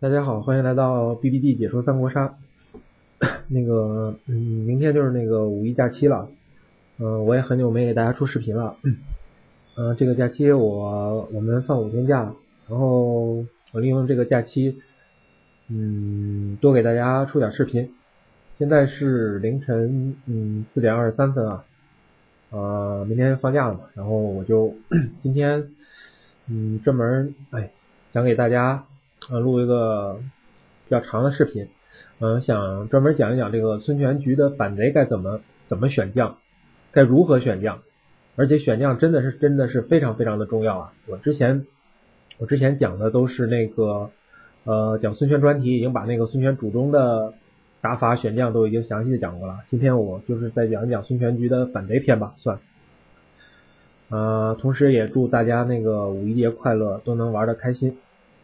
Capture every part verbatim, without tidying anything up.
大家好，欢迎来到 B B D 解说三国杀。那个，嗯，明天就是那个五一假期了，嗯、呃，我也很久没给大家出视频了。嗯、呃，这个假期我我们放五天假，然后我利用这个假期，嗯，多给大家出点视频。现在是凌晨嗯四点二十三分啊，呃，明天放假了嘛，然后我就今天嗯专门哎想给大家呃录一个比较长的视频，嗯、呃，想专门讲一讲这个孙权局的反贼该怎么怎么选将，该如何选将，而且选将真的是真的是非常非常的重要啊！我之前我之前讲的都是那个呃讲孙权专题，已经把那个孙权主中的打法选将都已经详细的讲过了。今天我就是再讲一讲孙权局的反贼篇吧，算。呃，同时也祝大家那个五一节快乐，都能玩得开心。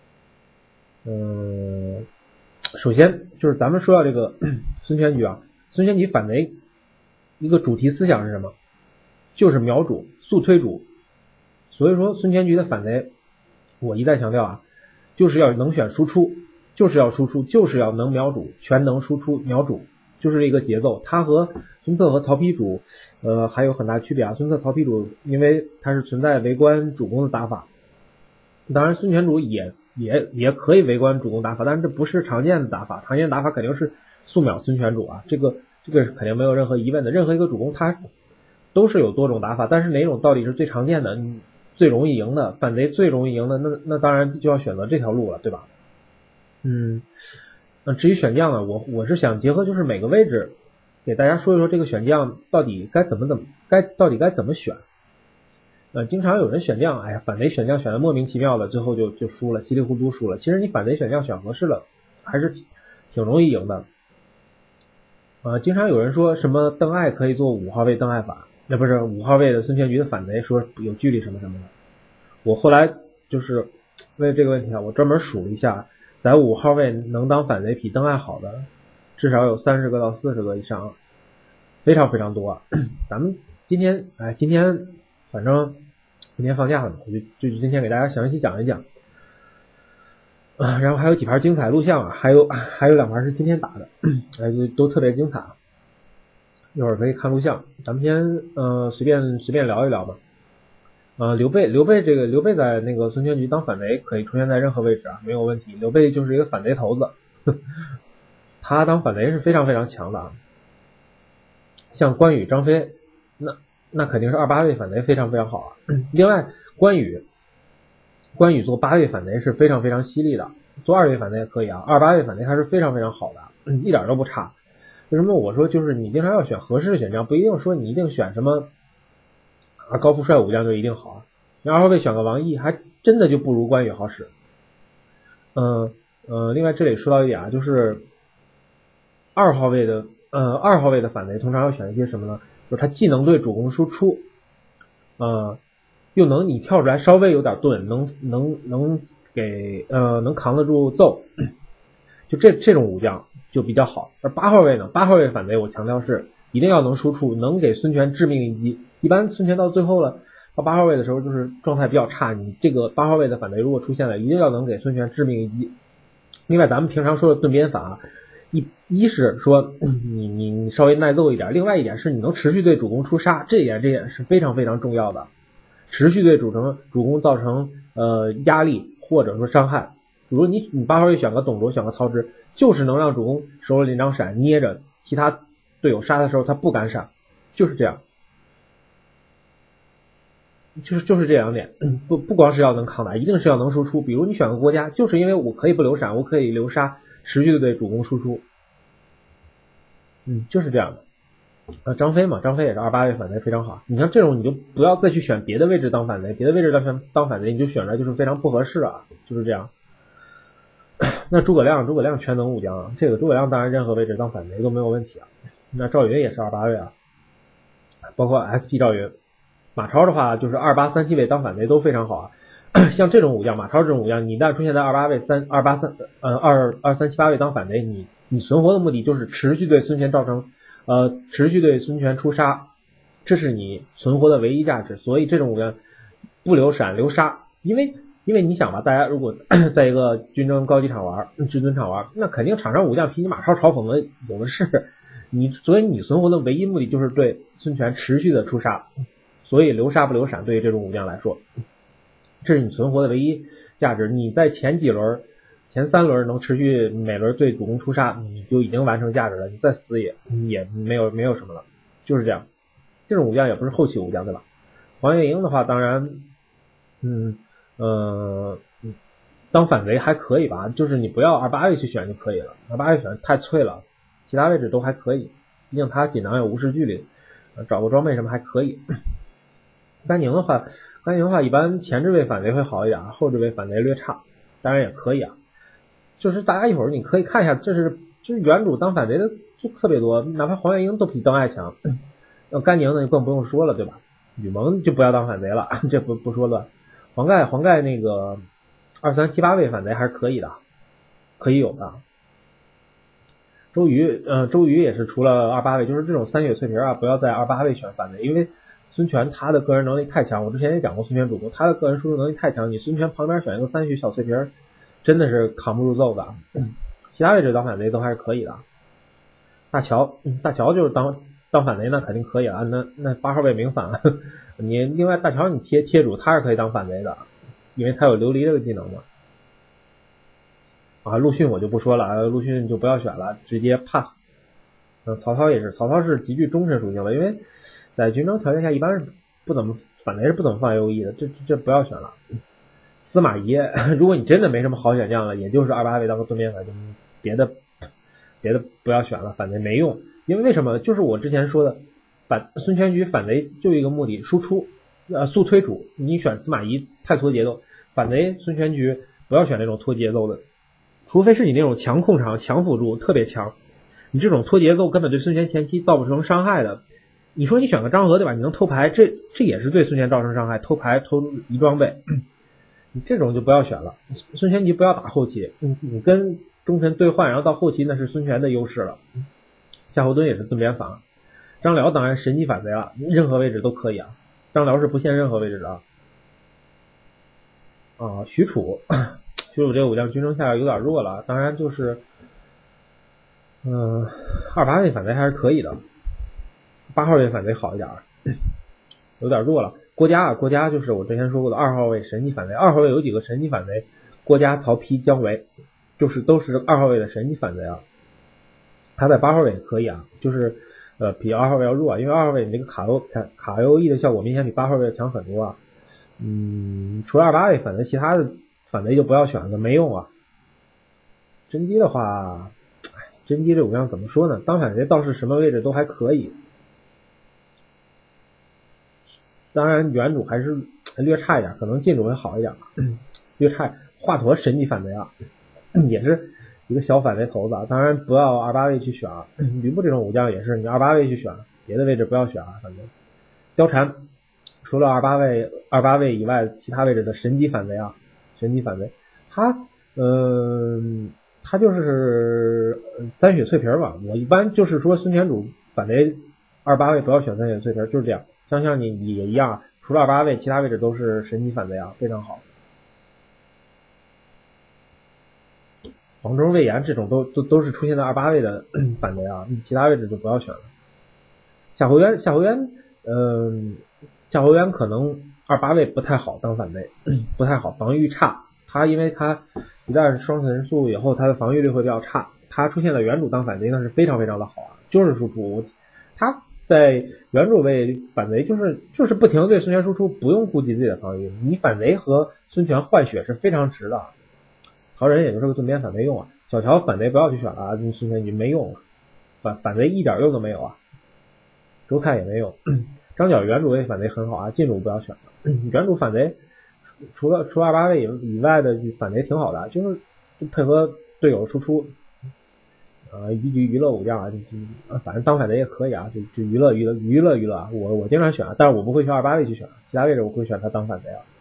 嗯、呃，首先就是咱们说到这个孙权局啊，孙权局反贼一个主题思想是什么？就是秒主、速推主。所以说孙权局的反贼，我一再强调啊，就是要能选输出，就是要输出，就是要能秒主，全能输出秒主，就是这个节奏。它和孙策和曹丕主呃还有很大区别啊。孙策、曹丕主因为它是存在围观主攻的打法，当然孙权主也也也可以围观主攻打法，但是这不是常见的打法，常见的打法肯定是速秒孙权主啊，这个这个肯定没有任何疑问的。任何一个主攻它都是有多种打法，但是哪种到底是最常见的、最容易赢的、反贼最容易赢的，那那当然就要选择这条路了，对吧？嗯，那至于选将呢，我我是想结合就是每个位置给大家说一说这个选将到底该怎么怎么该到底该怎么选。呃，经常有人选将，哎呀，反贼选将选的莫名其妙的，最后就就输了，稀里糊涂输了。其实你反贼选将选合适了，还是挺挺容易赢的。呃，经常有人说什么邓艾可以做五号位邓艾法，那不是五号位的孙权局的反贼，说有距离什么什么的。我后来就是为了这个问题啊，我专门数了一下，在五号位能当反贼比邓艾好的，至少有三十个到四十个以上，非常非常多啊。咱们今天，哎，今天反正今天放假了嘛，我就就今天给大家详细讲一讲。啊，然后还有几盘精彩录像啊，还有还有两盘是今天打的，哎，都特别精彩啊。一会儿可以看录像，咱们先呃随便随便聊一聊吧。呃，刘备刘备这个刘备在那个孙权局当反贼可以出现在任何位置啊，没有问题。刘备就是一个反贼头子，呵他当反贼是非常非常强的啊。像关羽、张飞，那那肯定是二八位反贼非常非常好啊。另外，关羽。关羽做八位反贼是非常非常犀利的，做二位反贼也可以啊，二八位反贼还是非常非常好的，嗯，一点都不差。为什么我说就是你经常要选合适的选将，不一定说你一定选什么啊高富帅武将就一定好啊。你二号位选个王毅，还真的就不如关羽好使。嗯呃，另外这里说到一点啊，就是二号位的呃二号位的反贼通常要选一些什么呢？就是他既能对主攻输出，呃。又能你跳出来稍微有点盾，能能能给呃能扛得住揍，就这这种武将就比较好。而八号位呢，八号位反贼我强调是一定要能输出，能给孙权致命一击。一般孙权到最后了，到八号位的时候就是状态比较差，你这个八号位的反贼如果出现了，一定要能给孙权致命一击。另外咱们平常说的盾边法，一一是说你你你稍微耐揍一点，另外一点是你能持续对主攻出杀，这一点这也是非常非常重要的。持续对主城主攻造成呃压力或者说伤害，比如你你八号位选个董卓，选个曹植，就是能让主攻手里那张闪捏着，其他队友杀的时候他不敢闪，就是这样，就是就是这两点，不不光是要能抗打，一定是要能输出。比如你选个郭嘉，就是因为我可以不留闪，我可以留杀，持续的对主攻输出，嗯，就是这样的。呃，张飞嘛，张飞也是二八位反贼非常好。你像这种你就不要再去选别的位置当反贼，别的位置当当反贼你就选出来就是非常不合适啊，就是这样。那诸葛亮，诸葛亮全能武将啊，这个诸葛亮当然任何位置当反贼都没有问题啊。那赵云也是二八位啊，包括 S P 赵云。马超的话就是二八三七位当反贼都非常好啊。像这种武将，马超这种武将，你一旦出现在二八位、三二八三呃二二三七八位当反贼，你你存活的目的就是持续对孙权造成。呃，持续对孙权出杀，这是你存活的唯一价值。所以这种武将不留闪留杀，因为因因为你想吧，大家如果在一个军争高级场玩，至尊场玩，那肯定场上武将比你马超嘲讽的有的是，你所以你存活的唯一目的就是对孙权持续的出杀，所以留杀不留闪对于这种武将来说，这是你存活的唯一价值。你在前几轮前三轮能持续每轮对主公出杀，你就已经完成价值了，你再死也也没有没有什么了，就是这样。这种武将也不是后期武将对吧？黄月英的话当然嗯呃当反贼还可以吧，就是你不要二八位去选就可以了，二八位选太脆了，其他位置都还可以，毕竟他锦囊有无视距离，找个装备什么还可以。甘宁的话甘宁的话一般前置位反贼会好一点，后置位反贼略差，当然也可以啊。就是大家一会儿你可以看一下，这是就是原主当反贼的就特别多，哪怕黄月英都比邓艾强，那甘宁呢就更不用说了对吧？吕蒙就不要当反贼了，这不不说了。黄盖黄盖那个二三七八位反贼还是可以的，可以有的。周瑜呃周瑜也是除了二八位，就是这种三血脆皮啊，不要在二八位选反贼，因为孙权他的个人能力太强，我之前也讲过孙权主公，他的个人输出能力太强，你孙权旁边选一个三血小脆皮真的是扛不住揍的。其他位置当反贼都还是可以的。大乔大乔就是当当反贼那肯定可以了，那那八号位明反，你另外大乔你贴贴主他是可以当反贼的，因为他有琉璃这个技能嘛。啊，陆逊我就不说了，陆逊就不要选了，直接 pass。嗯，曹操也是，曹操是极具忠臣属性的，因为在军争条件下一般是不怎么反贼是不怎么放 A O E 的，这这这不要选了。司马懿，如果你真的没什么好选项了，也就是二八位当个盾边反，别的别的不要选了，反贼没用。因为为什么？就是我之前说的，反孙权局反贼就一个目的，输出呃速推主，你选司马懿太拖节奏，反贼孙权局不要选那种拖节奏的，除非是你那种强控场强辅助特别强，你这种拖节奏根本对孙权前期造不成伤害的。你说你选个张合对吧？你能偷牌，这这也是对孙权造成伤害，偷牌偷一装备。你这种就不要选了，孙权局不要打后期，你你跟忠臣兑换，然后到后期那是孙权的优势了。夏侯惇也是盾边反，张辽当然神级反贼了，任何位置都可以啊，张辽是不限任何位置的啊。啊，许褚，许褚这个武将军争下有点弱了，当然就是嗯二八位反贼还是可以的，八号位反贼好一点，有点弱了。郭嘉啊，郭嘉就是我之前说过的二号位神级反贼，二号位有几个神级反贼，郭嘉、曹丕、姜维，就是都是二号位的神级反贼啊。他在八号位也可以啊，就是呃比二号位要弱啊，因为二号位你这个卡 O 卡卡 A O E 的效果明显比八号位强很多啊。嗯，除了二八位反贼，其他的反贼就不要选了，没用啊。甄姬的话，甄姬这武将怎么说呢？当反贼倒是什么位置都还可以。当然原主还是略差一点，可能近主会好一点吧，略差。华佗神级反贼啊，也是一个小反贼头子啊，当然不要二八位去选啊。吕布这种武将也是你二八位去选，别的位置不要选啊。反正貂蝉除了二八位二八位以外，其他位置的神级反贼啊，神级反贼，他嗯、呃、他就是三血脆皮嘛。我一般就是说孙权主反贼二八位不要选三血脆皮，就是这样。像像你也一样，除了二八位，其他位置都是神级反贼啊，非常好。黄忠、魏延这种都都都是出现在二八位的反贼啊，其他位置就不要选了。夏侯渊，夏侯渊，嗯、呃，夏侯渊可能二八位不太好当反贼，不太好，防御差。他因为他一旦是双神速以后，他的防御力会比较差。他出现在原主当反贼那是非常非常的好啊，就是输出。他在原主位反贼就是就是不停对孙权输出，不用顾及自己的防御。你反贼和孙权换血是非常值的。曹仁也就是个盾边反没用啊，小乔反贼不要去选了啊，孙权你没用啊，反反贼一点用都没有啊。周泰也没用，张角原主位反贼很好啊，近主不要选了。原主反贼除了除了二八位以以外的反贼挺好的，就是配合队友输出。呃，娱娱娱乐武将啊，就反正当反贼也可以啊，就就娱乐娱乐娱乐娱乐啊。我我经常选，但是我不会选二八位去选，其他位置我会选他当反贼啊。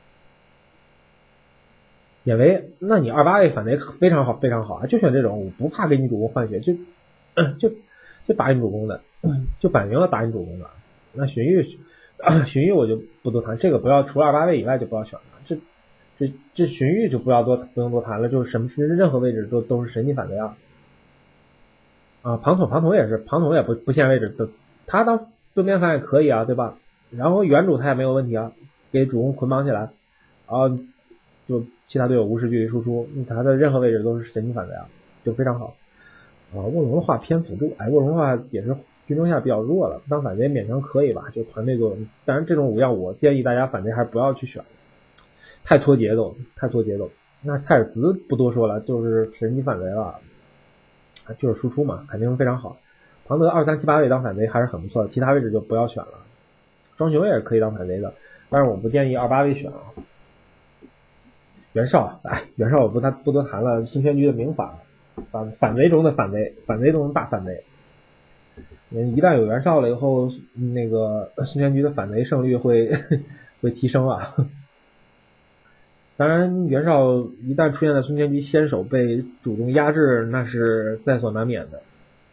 典韦，那你二八位反贼非常好非常好啊，就选这种，我不怕给你主公换血，就就就打你主公的，就摆明了打你主公的。那荀彧，荀彧我就不多谈，这个不要，除了二八位以外就不要选了，这这这荀彧就不要多不用多谈了，就是什么任何位置都都是神级反贼啊。啊，庞统庞统也是，庞统也不不限位置，都他当盾边反也可以啊，对吧？然后原主他也没有问题啊，给主公捆绑起来，啊，就其他队友无视距离输出，他的任何位置都是神级反贼啊，就非常好。啊，卧龙的话偏辅助，哎，卧龙的话也是军中下比较弱了，当反贼勉强可以吧，就团队作用。当然这种五样我建议大家反贼还是不要去选，太拖节奏，太拖节奏。那泰尔茨不多说了，就是神级反贼了，就是输出嘛，肯定非常好。庞德二三七八位当反贼还是很不错的，其他位置就不要选了。庄雄也是可以当反贼的，但是我不建议二八位选啊。袁绍，哎，袁绍我不他不多谈了，孙权局的名法。反反贼中的反贼，反贼中的大反贼。一旦有袁绍了以后，那个孙权局的反贼胜率会会提升啊。当然，袁绍一旦出现在孙权局先手被主动压制，那是在所难免的。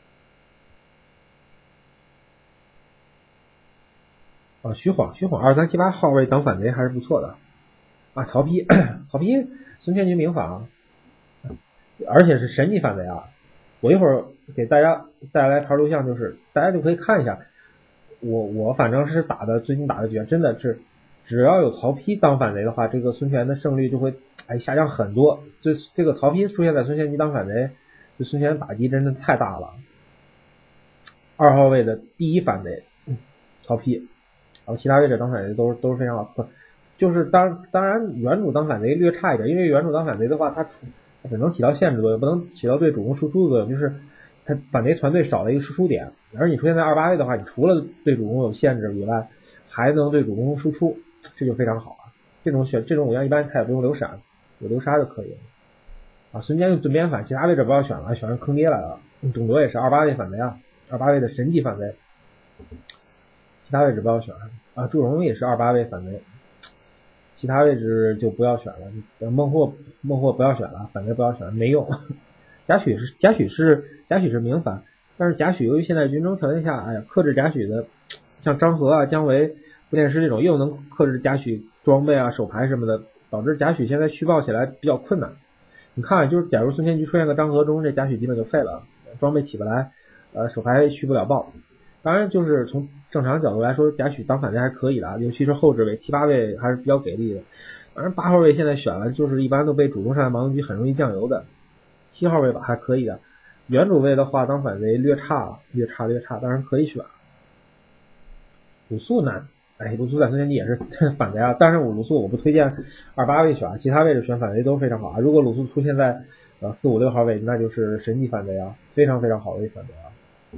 啊，徐晃，徐晃二三七八号位当反贼还是不错的啊。曹丕，曹丕孙权局名法啊。而且是神级反贼啊！我一会儿给大家带来条录像，就是大家就可以看一下。我我反正是打的最近打的局，真的是只要有曹丕当反贼的话，这个孙权的胜率就会哎下降很多。这这个曹丕出现在孙权局当反贼，对孙权打击真的太大了。二号位的第一反贼，嗯、曹丕，然后其他位置当反贼都是都是非常好。不，就是当当然原主当反贼略差一点，因为原主当反贼的话，他出。只能起到限制作用，不能起到对主攻输出的作用，就是他反贼团队少了一个输出点，而你出现在二八位的话，你除了对主攻有限制以外，还能对主攻输出，这就非常好啊。这种选这种五样一般他也不用留闪，有留杀就可以了啊。孙坚用盾边反，其他位置不要选了，选上坑爹来了。董卓也是二八位反贼啊，二八位的神级反贼，其他位置不要选啊。祝融也是二八位反贼。其他位置就不要选了，孟获孟获不要选了，反贼不要选了，没用。贾诩是贾诩是贾诩是明反，但是贾诩由于现在军中条件下，哎呀，克制贾诩的像张合啊、姜维、步殿师这种又能克制贾诩装备啊、手牌什么的，导致贾诩现在续报起来比较困难。你看，就是假如孙权局出现个张合中，这贾诩基本就废了，装备起不来，呃，手牌续不了报。当然，就是从正常角度来说，贾诩当反贼还可以的，尤其是后置位七八位还是比较给力的。当然八号位现在选了，就是一般都被主动上来盲从局很容易酱油的。七号位吧还可以的，原主位的话当反贼略差，略差略差，当然可以选。鲁肃呢？哎，鲁肃在孙权局也是反贼啊，但是我鲁肃我不推荐二八位选，其他位置选反贼都非常好啊。如果鲁肃出现在呃四五六号位，那就是神级反贼啊，非常非常好的一反贼啊。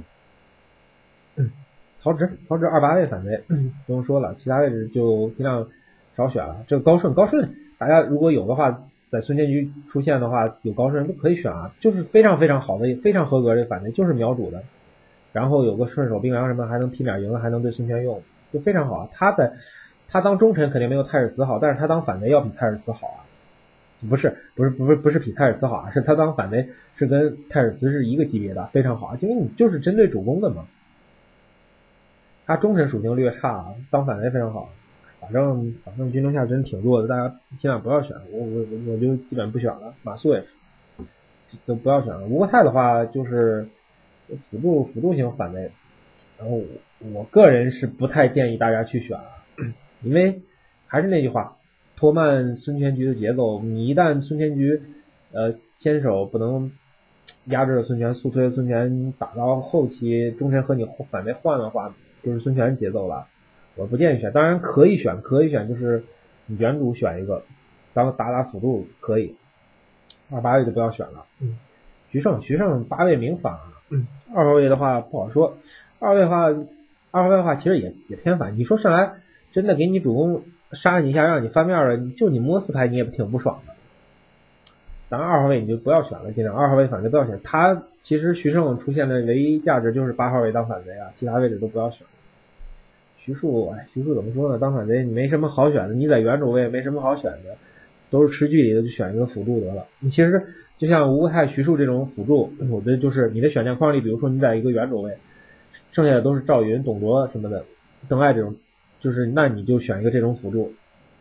曹植，曹植二八位反贼，不用说了，其他位置就尽量少选了。这个高顺，高顺大家如果有的话，在孙权局出现的话，有高顺都可以选啊，就是非常非常好的、非常合格的反贼，就是秒主的。然后有个顺手兵粮什么，还能劈面赢了，还能对孙权用，就非常好啊。他的他当忠臣肯定没有泰尔茨好，但是他当反贼要比泰尔茨好啊。不是不是不是不是比泰尔茨好啊，是他当反贼是跟泰尔茨是一个级别的，非常好啊，因为你就是针对主攻的嘛。他忠臣属性略差，当反贼非常好。反正反正军中下真挺弱的，大家尽量不要选，我我我就基本不选了。马谡也是，就不要选了。吴国太的话就是辅助辅助型反贼，然后我个人是不太建议大家去选了，因为还是那句话，拖慢孙权局的节奏。你一旦孙权局呃先手不能压制孙权，速推孙权，打到后期忠臣和你反贼换的话，就是孙权节奏了。我不建议选，当然可以选，可以选，就是你原主选一个当打打辅助可以，二八位就不要选了。嗯，徐盛，徐盛八位明反，嗯，二号位的话不好说，二位的话，二号位的话其实也也偏反。你说上来真的给你主攻杀你一下，让你翻面了，就你摸四排你也挺不爽的。当然二号位你就不要选了，尽量二号位反正不要选。他其实徐盛出现的唯一价值就是八号位当反贼啊，其他位置都不要选。徐庶，哎，徐庶怎么说呢？当反贼你没什么好选的，你在原主位没什么好选的，都是持距离的，就选一个辅助得了。你其实就像吴国太、徐庶这种辅助，我觉得就是你的选项框里，比如说你在一个原主位，剩下的都是赵云、董卓什么的、邓艾这种，就是那你就选一个这种辅助。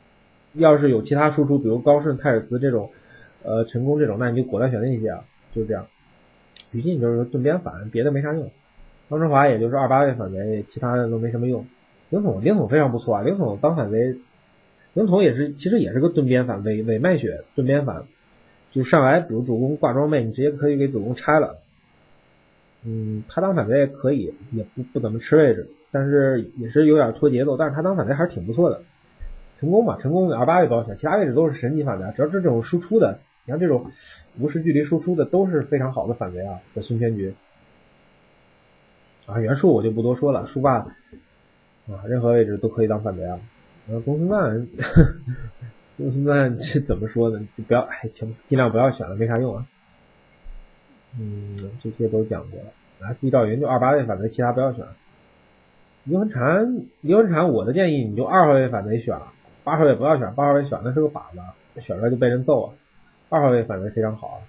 要是有其他输出，比如高顺、泰尔茨这种，呃，陈宫这种，那你就果断选那些啊，就是这样。于禁就是盾边反，别的没啥用。方志华也就是二八位反贼，其他的都没什么用。灵统灵统非常不错啊，灵统当反贼，灵统也是其实也是个盾边反，伪伪卖血盾边反，就上来比如主攻挂装备，你直接可以给主攻拆了。嗯，他当反贼也可以，也不不怎么吃位置，但是也是有点拖节奏，但是他当反贼还是挺不错的。成功嘛，成功二八位高选，其他位置都是神级反贼，只要是这种输出的，你像这种无视距离输出的都是非常好的反贼啊，在孙权局啊，袁术我就不多说了，术霸啊，任何位置都可以当反贼啊。然后公孙瓒，公孙瓒这怎么说呢？就不要，哎，尽尽量不要选了，没啥用啊。嗯，这些都讲过了。S P 赵云就二八位反贼，其他不要选。李文禅，李文禅，我的建议你就二号位反贼选了。八号位不要选，八号位选的是个靶子，选出来就被人揍啊。二号位反正非常好，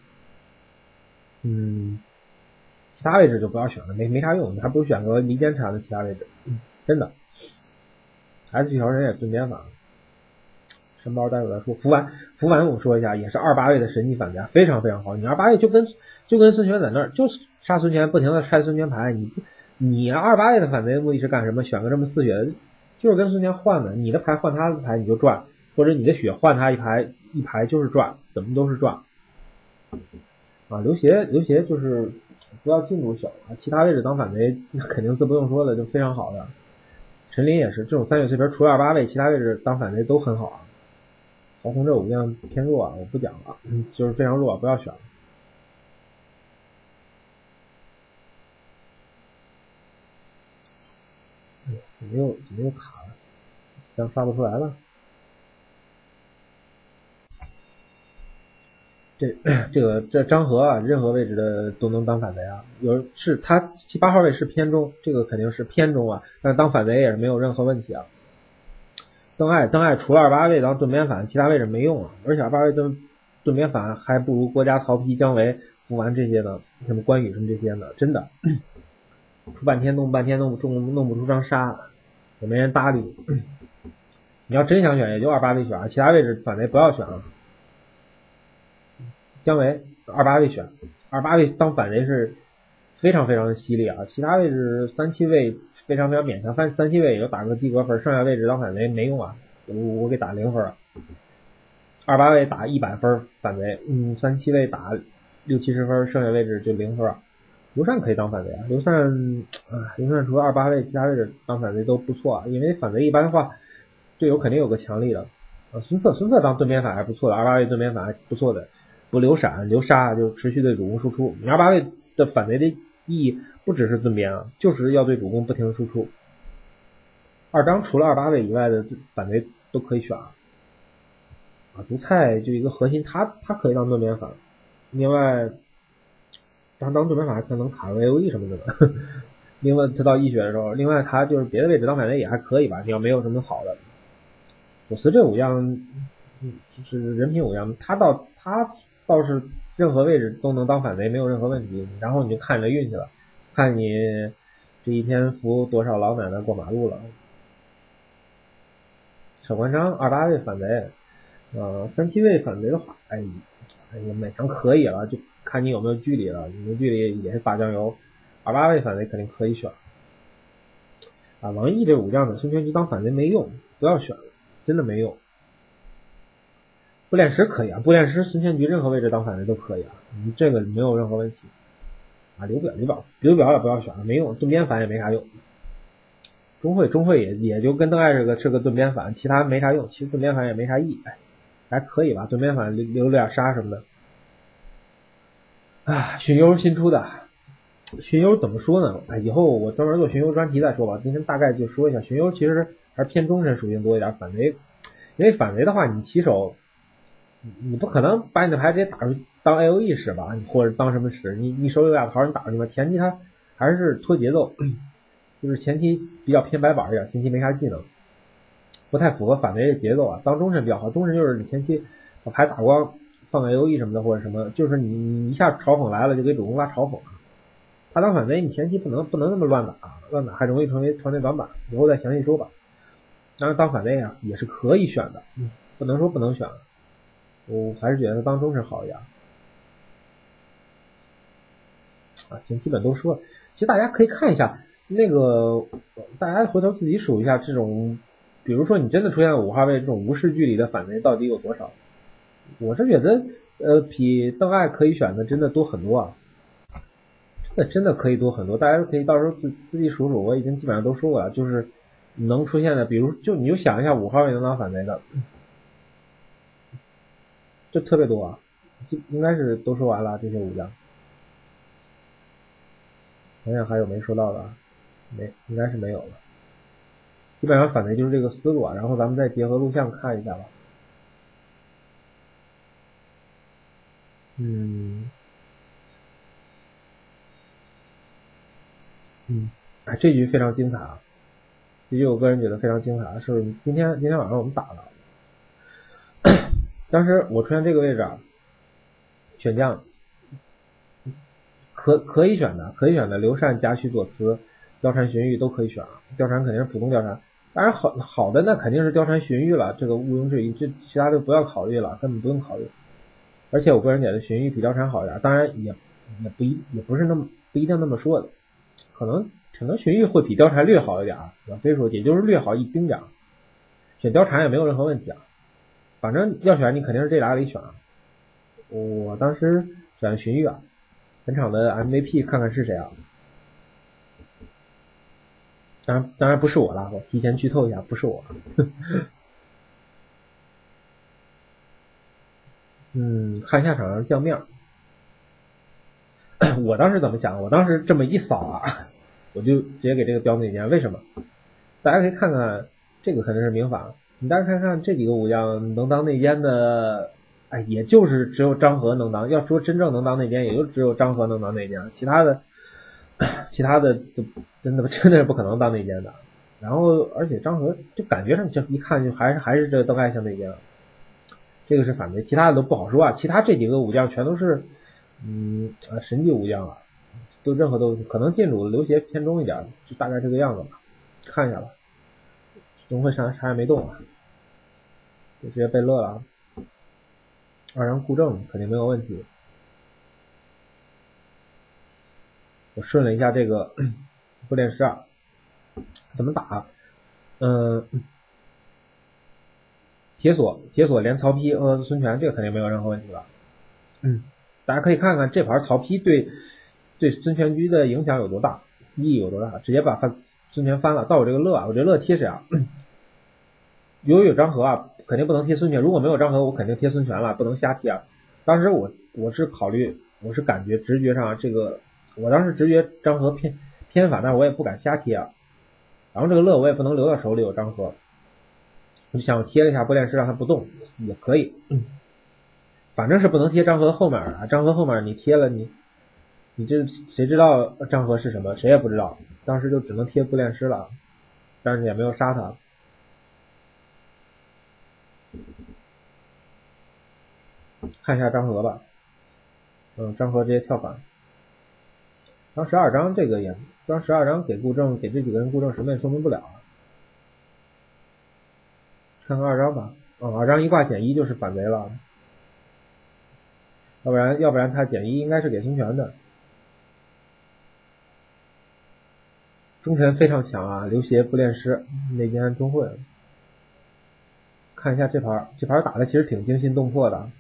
嗯，其他位置就不要选了，没没啥用，你还不如选个离间产的其他位置，嗯、真的。S P 条人也盾边反，申包待会再说。福丸，福丸我说一下，也是二八位的神级反贼，非常非常好。你二八位就跟就跟孙权在那儿，就是杀孙权，不停的拆孙权牌，你你二八位的反贼的目的是干什么？选个这么四血的。就是跟孙权换的，你的牌换他的牌你就赚，或者你的血换他一排一排就是赚，怎么都是赚啊。刘协刘协就是不要进入小啊，其他位置当反贼肯定自不用说了，就非常好的。陈琳也是这种三血碎片，除了二八位，其他位置当反贼都很好啊。曹洪这武将偏弱啊，我不讲了，就是非常弱，不要选了。怎么又怎么又卡了？这样发不出来了。这这个这张合啊，任何位置的都能当反贼啊。有是他七八号位是偏中，这个肯定是偏中啊，但是当反贼也是没有任何问题啊。邓艾邓艾除了二八位当盾边反，其他位置没用啊。而且二八位盾盾边反还不如郭嘉、曹丕、姜维、伏丸这些呢，什么关羽什么这些呢，真的。出半天弄半天弄不弄弄不出张沙，也没人搭理你。你要真想选，也就二八位选，其他位置反贼不要选了。姜维二八位选，二八位当反贼是非常非常的犀利啊！其他位置三七位非常非常勉强，三三七位也就打个及格分，剩下位置当反贼没用啊，我我给打零分啊。二八位打一百分反贼，嗯，三七位打六七十分，剩下位置就零分啊。刘禅可以当反贼啊，刘禅啊，刘禅除了二八位，其他位置当反贼都不错啊，因为反贼一般的话，队友肯定有个强力的啊。孙策孙策当盾边反还不错的，二八位盾边反还不错的。不留闪留杀就持续对主攻输出，你二八位的反贼的意义不只是盾边啊，就是要对主攻不停输出。二张除了二八位以外的反贼都可以选啊。啊，独菜就一个核心，他他可以当盾边反，另外他当盾边反还可能卡个 A O E 什么的呢。另外他到一血的时候，另外他就是别的位置当反贼也还可以吧，你要没有什么好的。我司这武将就是人品武将，他到他倒是任何位置都能当反贼，没有任何问题。然后你就看着运气了，看你这一天扶多少老奶奶过马路了。小关张二八位反贼，呃，三七位反贼的话，哎，哎呀，勉强可以了，就看你有没有距离了。你的距离也是打酱油，二八位反贼肯定可以选。啊，王毅这武将呢，孙权局当反贼没用，不要选了，真的没用。步练师可以啊，步练师孙权局任何位置当反贼都可以啊，你这个没有任何问题啊。刘表刘表刘表也不要选了，没用，盾边反也没啥用。钟会钟会也也就跟邓艾是个是个盾边反，其他没啥用，其实盾边反也没啥意义，哎，还可以吧，盾边反留留俩杀什么的。啊，荀攸新出的，荀攸怎么说呢？哎，以后我专门做荀攸专题再说吧，今天大概就说一下，荀攸其实还是偏中神属性多一点，反贼，因为反贼的话，你起手。你不可能把你的牌直接打出去当 A O E 使吧，或者当什么使？你你手里有俩桃，你打出去吧。前期他还是拖节奏，就是前期比较偏白板一点，前期没啥技能，不太符合反贼的节奏啊。当中神比较好，中神就是你前期把牌打光，放个 A O E 什么的或者什么，就是你你一下嘲讽来了就给主公拉嘲讽了。他当反贼，你前期不能不能那么乱打，乱打还容易成为传内短板，以后再详细说吧。当然当反贼啊也是可以选的。嗯不能说不能选，我还是觉得当中是好一点。啊，行，基本都说了。其实大家可以看一下那个，大家回头自己数一下这种，比如说你真的出现了五号位这种无视距离的反贼到底有多少？我是觉得，呃，比邓艾可以选的真的多很多啊，真的真的可以多很多。大家可以到时候自自己数数，我已经基本上都说过了，就是能出现的，比如就你就想一下五号位能当反贼的，这特别多啊，应该是都说完了这些武将。想想还有没说到的，没，应该是没有了。基本上反贼就是这个思路啊，然后咱们再结合录像看一下吧。嗯，嗯，哎，这局非常精彩啊！这局我个人觉得非常精彩，是今天今天晚上我们打的。当时我出现这个位置啊，选将可可以选的，可以选的刘禅、贾诩、左慈、貂蝉、荀彧都可以选啊。貂蝉肯定是普通貂蝉，当然好好的那肯定是貂蝉、荀彧了，这个毋庸置疑，这其他的不要考虑了，根本不用考虑。而且我个人觉得荀彧比貂蝉好一点，当然也也不一也不是那么不一定那么说的，可能可能荀彧会比貂蝉略好一点啊，所以说也就是略好一丁点，选貂蝉也没有任何问题啊。反正要选你肯定是这俩里选啊。我当时选荀彧啊，本场的 M V P 看看是谁啊？当然当然不是我了，我提前剧透一下，不是我。嗯，看下场上酱面。我当时怎么想？我当时这么一扫啊，我就直接给这个标内奸。为什么？大家可以看看，这个肯定是明反。你大家看看这几个武将能当内奸的，哎，也就是只有张合能当。要说真正能当内奸，也就只有张合能当内奸，其他的，其他的就真的真的是不可能当内奸的。然后，而且张合就感觉上就一看就还是还是这邓艾像内奸。这个是反贼，其他的都不好说啊。其他这几个武将全都是，嗯啊神级武将啊，都任何都可能进主刘协偏中一点，就大概这个样子吧。看一下吧，龙会啥啥也没动啊，就直接被乐了。二张顾正肯定没有问题。我顺了一下这个步练师啊，怎么打？嗯。铁索，铁索连曹丕和孙权，这个肯定没有任何问题了。嗯，大家可以看看这盘曹丕对对孙权车的影响有多大，意义有多大，直接把翻孙权翻了。到我这个乐啊，我这乐贴谁啊？由于有张合啊，肯定不能贴孙权。如果没有张合，我肯定贴孙权了，不能瞎贴啊。当时我我是考虑，我是感觉直觉上这个，我当时直觉张合偏偏反，但是我也不敢瞎贴啊。然后这个乐我也不能留到手里有张合。我就想贴了一下步练师让他不动也可以，嗯，反正是不能贴张合后面啊。张合后面你贴了你你这谁知道张合是什么？谁也不知道。当时就只能贴步练师了，但是也没有杀他。看一下张合吧，嗯，张合直接跳反。张十二章这个也，张十二章给顾正给这几个人顾正什么也说明不了啊。看看二张吧，哦，二张一挂减一就是反贼了，要不然要不然他减一应该是给孙权的。孙权非常强啊，刘协、步练师、内奸、钟会。看一下这盘，这盘打的其实挺惊心动魄的。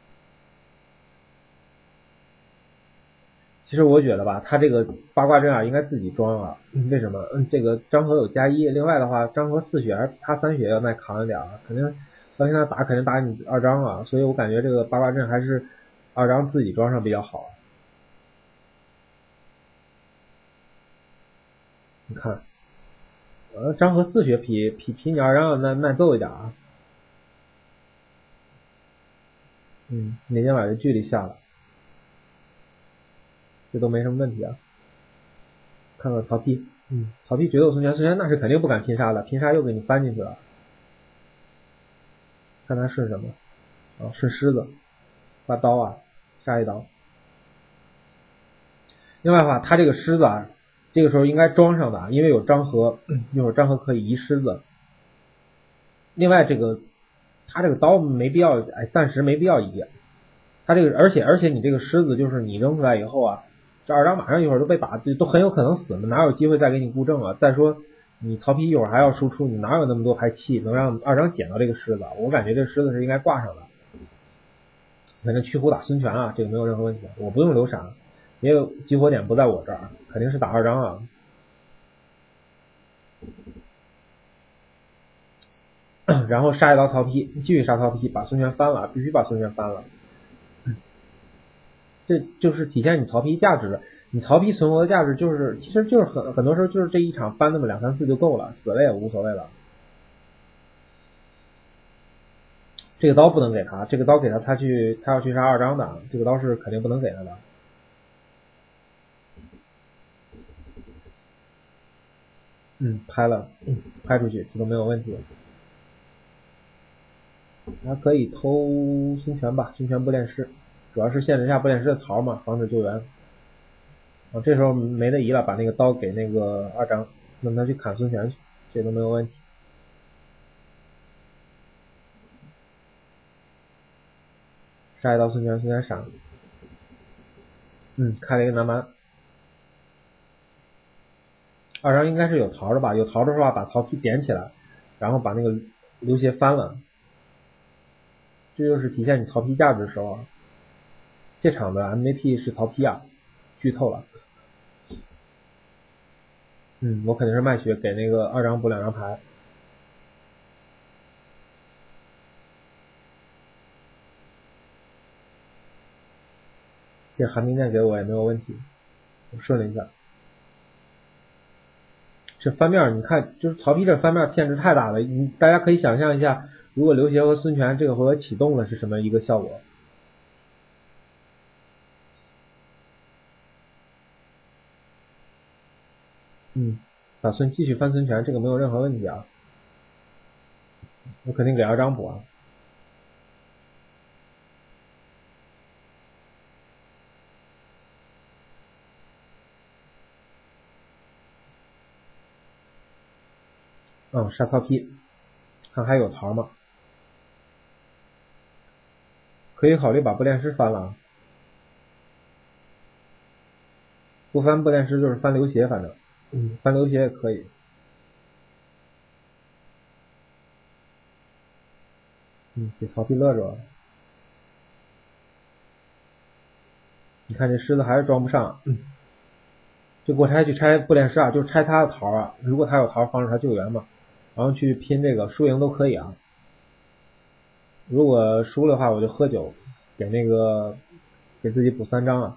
其实我觉得吧，他这个八卦阵啊应该自己装啊。为什么？嗯，这个张合有加一，另外的话，张合四血还是他三血要耐扛一点啊，肯定到现在打肯定打你二张啊，所以我感觉这个八卦阵还是二张自己装上比较好。你看，呃，张合四血比比比你二张要耐耐揍一点啊。嗯，内奸把这距离下了。这都没什么问题啊。看看曹丕，嗯，曹丕决斗孙权，孙权那是肯定不敢拼杀的，拼杀又给你翻进去了。看他顺什么啊？顺狮子，把刀啊，杀一刀。另外的话，他这个狮子啊，这个时候应该装上的，因为有张合，一会儿张合可以移狮子。另外这个他这个刀没必要，哎，暂时没必要移。他这个，而且而且你这个狮子就是你扔出来以后啊，这二张马上一会儿都被打，都很有可能死了，哪有机会再给你固正啊？再说你曹丕一会儿还要输出，你哪有那么多排气能让二张捡到这个狮子？我感觉这狮子是应该挂上的。反正驱虎打孙权啊，这个没有任何问题，我不用留闪，因为激活点不在我这儿，肯定是打二张啊。然后杀一刀曹丕，继续杀曹丕，把孙权翻了，必须把孙权翻了。这就是体现你曹丕价值的，你曹丕存活的价值就是，其实就是很很多时候就是这一场翻那么两三次就够了，死了也无所谓了。这个刀不能给他，这个刀给他，他去他要去杀二张的，这个刀是肯定不能给他的。嗯，拍了，嗯，拍出去，这都没有问题。还可以偷孙权吧，孙权不练师，主要是限制一下不练师的桃嘛，防止救援。啊，这时候没得移了，把那个刀给那个二张，让他去砍孙权去，这都没有问题。杀一刀孙权，孙权闪了。嗯，开了一个南蛮。二张应该是有桃的吧？有桃的话，把曹丕点起来，然后把那个刘协翻了。这就是体现你曹丕价值的时候啊。这场的 M V P 是曹丕啊，剧透了。嗯，我肯定是卖血给那个二张补两张牌。这寒冰剑给我也没有问题，我顺了一下。这翻面你看，就是曹丕这翻面限制太大了，你大家可以想象一下，如果刘协和孙权这个回合启动了是什么一个效果？嗯，打孙继续翻孙权，这个没有任何问题啊，我肯定给二张补啊。嗯，杀曹丕，看还有桃吗？可以考虑把不练师翻了，不翻不练师就是翻刘协，反正，嗯，翻刘协也可以。嗯，给曹丕乐着了。你看这狮子还是装不上，嗯，就过拆去拆不练师啊，就是拆他的桃啊，如果他有桃，防止他救援嘛，然后去拼这个，输赢都可以啊。如果输的话，我就喝酒，给那个给自己补三张啊。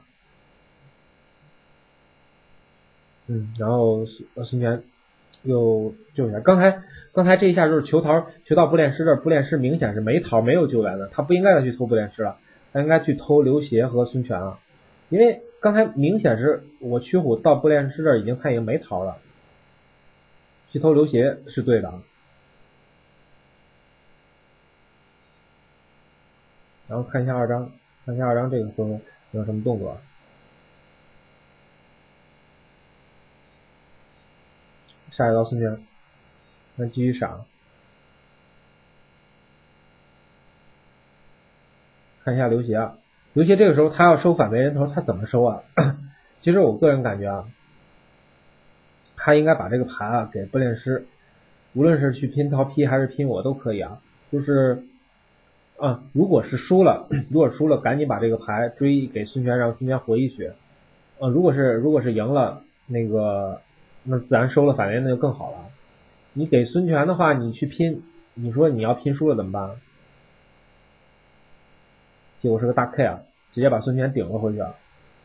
嗯，然后孙权又救援，刚才刚才这一下就是求桃求到不练师这儿，不练师明显是没桃没有救援的，他不应该再去偷不练师了，他应该去偷刘协和孙权啊，因为刚才明显是我驱虎到不练师这儿已经他已经没桃了，去偷刘协是对的。然后看一下二张，看一下二张这个回合有什么动作。杀一刀孙权，那继续闪。看一下刘协啊，刘协这个时候他要收反贼人头，他怎么收啊？其实我个人感觉啊，他应该把这个牌啊给不练师，无论是去拼曹丕还是拼我都可以啊，就是啊，如果是输了，如果输了，赶紧把这个牌追给孙权，让孙权回一血。呃，如果是如果是赢了，那个那自然收了反贼那就更好了。你给孙权的话，你去拼，你说你要拼输了怎么办？结果是个大 K 啊，直接把孙权顶了回去啊，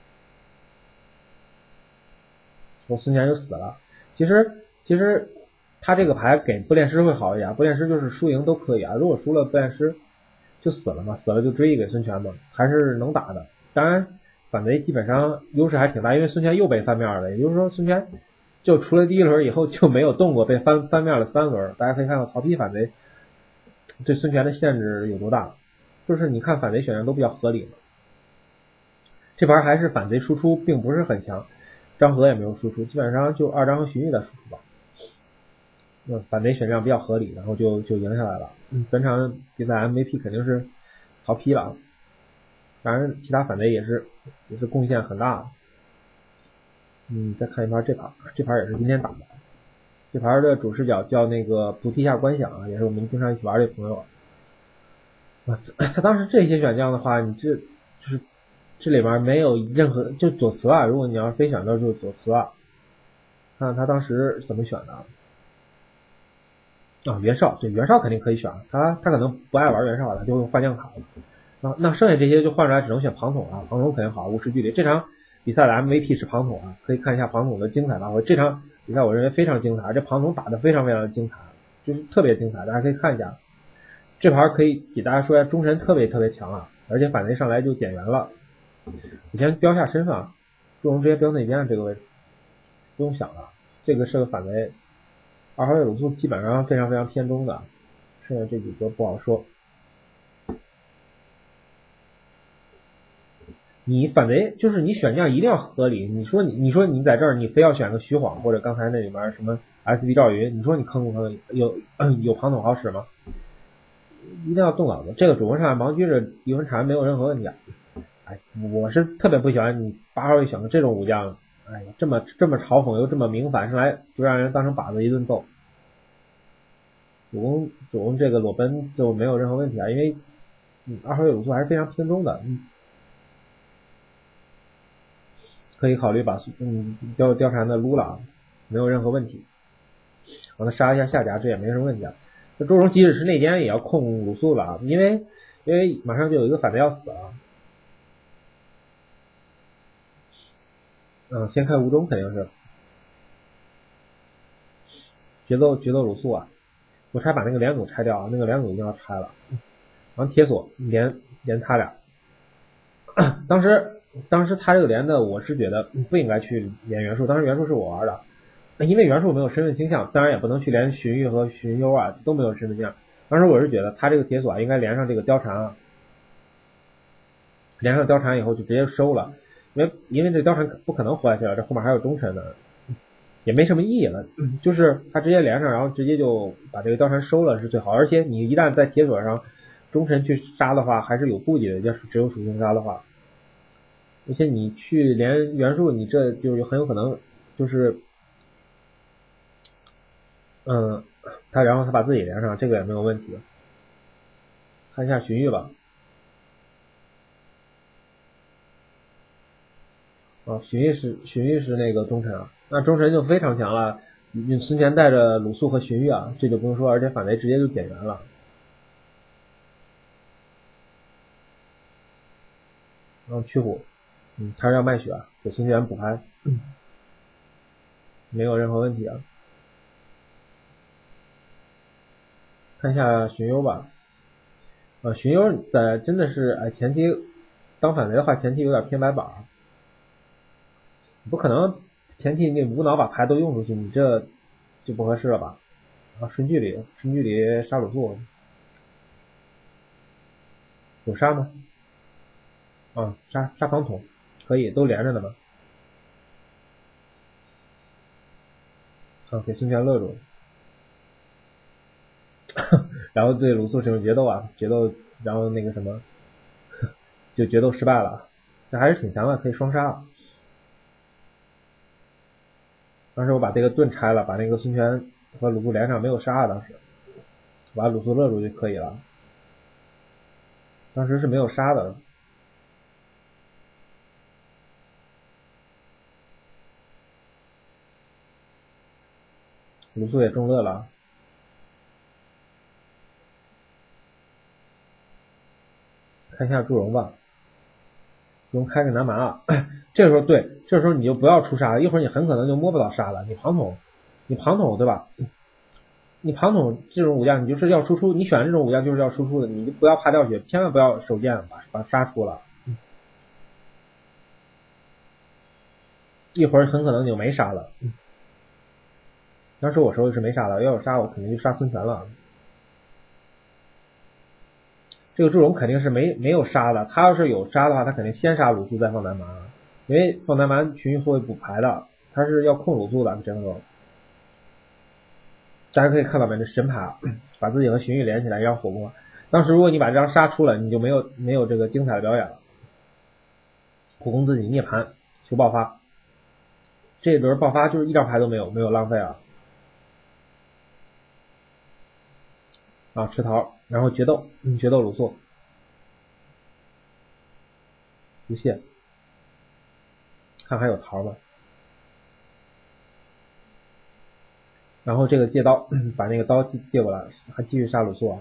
我孙权就死了。其实其实他这个牌给不练师会好一点，不练师就是输赢都可以啊，如果输了不练师就死了嘛，死了就追给孙权嘛，还是能打的。当然反贼基本上优势还挺大，因为孙权又被翻面了，也就是说孙权就除了第一轮以后就没有动过，被翻翻面了三轮。大家可以看到曹丕反贼对孙权的限制有多大，就是你看反贼选项都比较合理嘛。这盘还是反贼输出并不是很强，张合也没有输出，基本上就二张和荀彧的输出吧。 那反贼选项比较合理，然后就就赢下来了。嗯，本场比赛 M V P 肯定是曹丕了，当然其他反贼也是也是贡献很大。嗯，再看一盘这盘，这盘也是今天打的。这盘的主视角叫那个菩提下观想啊，也是我们经常一起玩的朋友啊。他当时这些选项的话，你这就是这里边没有任何就左慈啊，如果你要是非选到就是左慈啊。看看他当时怎么选的啊？袁绍，对，袁绍肯定可以选，他他可能不爱玩袁绍，他就用换将卡了。那那剩下这些就换出来只能选庞统了，庞统肯定好，五十距离。这场比赛的 M V P 是庞统啊，可以看一下庞统的精彩发挥。这场比赛我认为非常精彩，这庞统打得非常非常的精彩，就是特别精彩，大家可以看一下。这盘可以给大家说一下，忠臣特别特别强啊，而且反贼上来就减员了。你先标下身份啊，朱荣直接标那边这个位置，不用想了，这个是个反贼。二号位鲁肃基本上非常非常偏中的，剩下这几个不好说。你反贼就是你选将一定要合理，你说你你说你在这儿你非要选个徐晃或者刚才那里面什么 S B 赵云，你说你坑不坑？有有庞统好使吗？一定要动脑子。这个主攻上盲狙着李文禅没有任何问题啊。哎，我是特别不喜欢你八号位选个这种武将，哎呀，这么这么嘲讽又这么明反，上来就让人当成靶子一顿揍。主攻主攻这个裸奔就没有任何问题啊，因为嗯二号位鲁肃还是非常偏中的，嗯，可以考虑把嗯貂貂蝉的撸了，没有任何问题。让他杀一下下家，这也没什么问题啊。这周荣即使是内奸也要控鲁肃了啊，因为因为马上就有一个反贼要死啊。嗯，先开吴中肯定是决斗决斗鲁肃啊，我拆把那个连弩拆掉啊，那个连弩一定要拆了。然后铁索连连他俩，当时当时他这个连的我是觉得不应该去连袁术，当时袁术是我玩的，因为袁术没有身份倾向，当然也不能去连荀彧和荀攸啊，都没有身份倾向。当时我是觉得他这个铁索啊应该连上这个貂蝉啊，连上貂蝉以后就直接收了。因为因为这貂蝉不可能活下去了，这后面还有忠臣呢，也没什么意义了。就是他直接连上，然后直接就把这个貂蝉收了是最好。而且你一旦在铁索上忠臣去杀的话，还是有顾忌的，要是只有属性杀的话。而且你去连袁术，你这就是很有可能就是，嗯，他然后他把自己连上，这个也没有问题。看一下荀彧吧。啊，荀彧是荀彧是那个忠臣啊，那忠臣就非常强了。你孙权带着鲁肃和荀彧啊，这就不用说，而且反贼直接就减员了。然后驱虎，嗯，还是要卖血啊，给孙权补牌，嗯，没有任何问题啊。看一下荀攸吧，啊，荀攸在真的是哎前期当反贼的话，前期有点偏白板。不可能前期你无脑把牌都用出去，你这就不合适了吧？啊，顺距离，顺距离杀鲁肃，有杀吗？啊，杀杀庞统，可以，都连着的嘛。啊，给孙权乐住，然后对鲁肃使用决斗啊，决斗，然后那个什么，就决斗失败了，这还是挺强的，可以双杀。当时我把这个盾拆了，把那个孙权和鲁肃连上，没有杀，当时把鲁肃勒住就可以了。当时是没有杀的，鲁肃也中乐了。看一下祝融吧，祝融开个南蛮啊，这个时候对，这个时候你就不要出杀了，一会儿你很可能就摸不到杀了。你庞统，你庞统对吧？你庞统这种武将，你就是要输出，你选这种武将就是要输出的，你就不要怕掉血，千万不要手贱把把杀出了，一会儿很可能你就没杀了。当时我手里是没杀的，要有杀我肯定就杀孙权了。这个祝融肯定是没没有杀的，他要是有杀的话，他肯定先杀鲁肃再放南蛮，因为放南蛮荀彧会补牌的，他是要控鲁肃的这个时候。 大家可以看到没？这神牌啊，把自己和荀彧连起来，一张火攻。当时如果你把这张杀出了，你就没有没有这个精彩的表演了。火攻自己涅槃求爆发，这一轮爆发就是一张牌都没有，没有浪费啊。啊，吃桃，然后决斗，嗯，决斗鲁肃，无懈，看还有桃吗？然后这个借刀，把那个刀借过来，还继续杀鲁肃啊。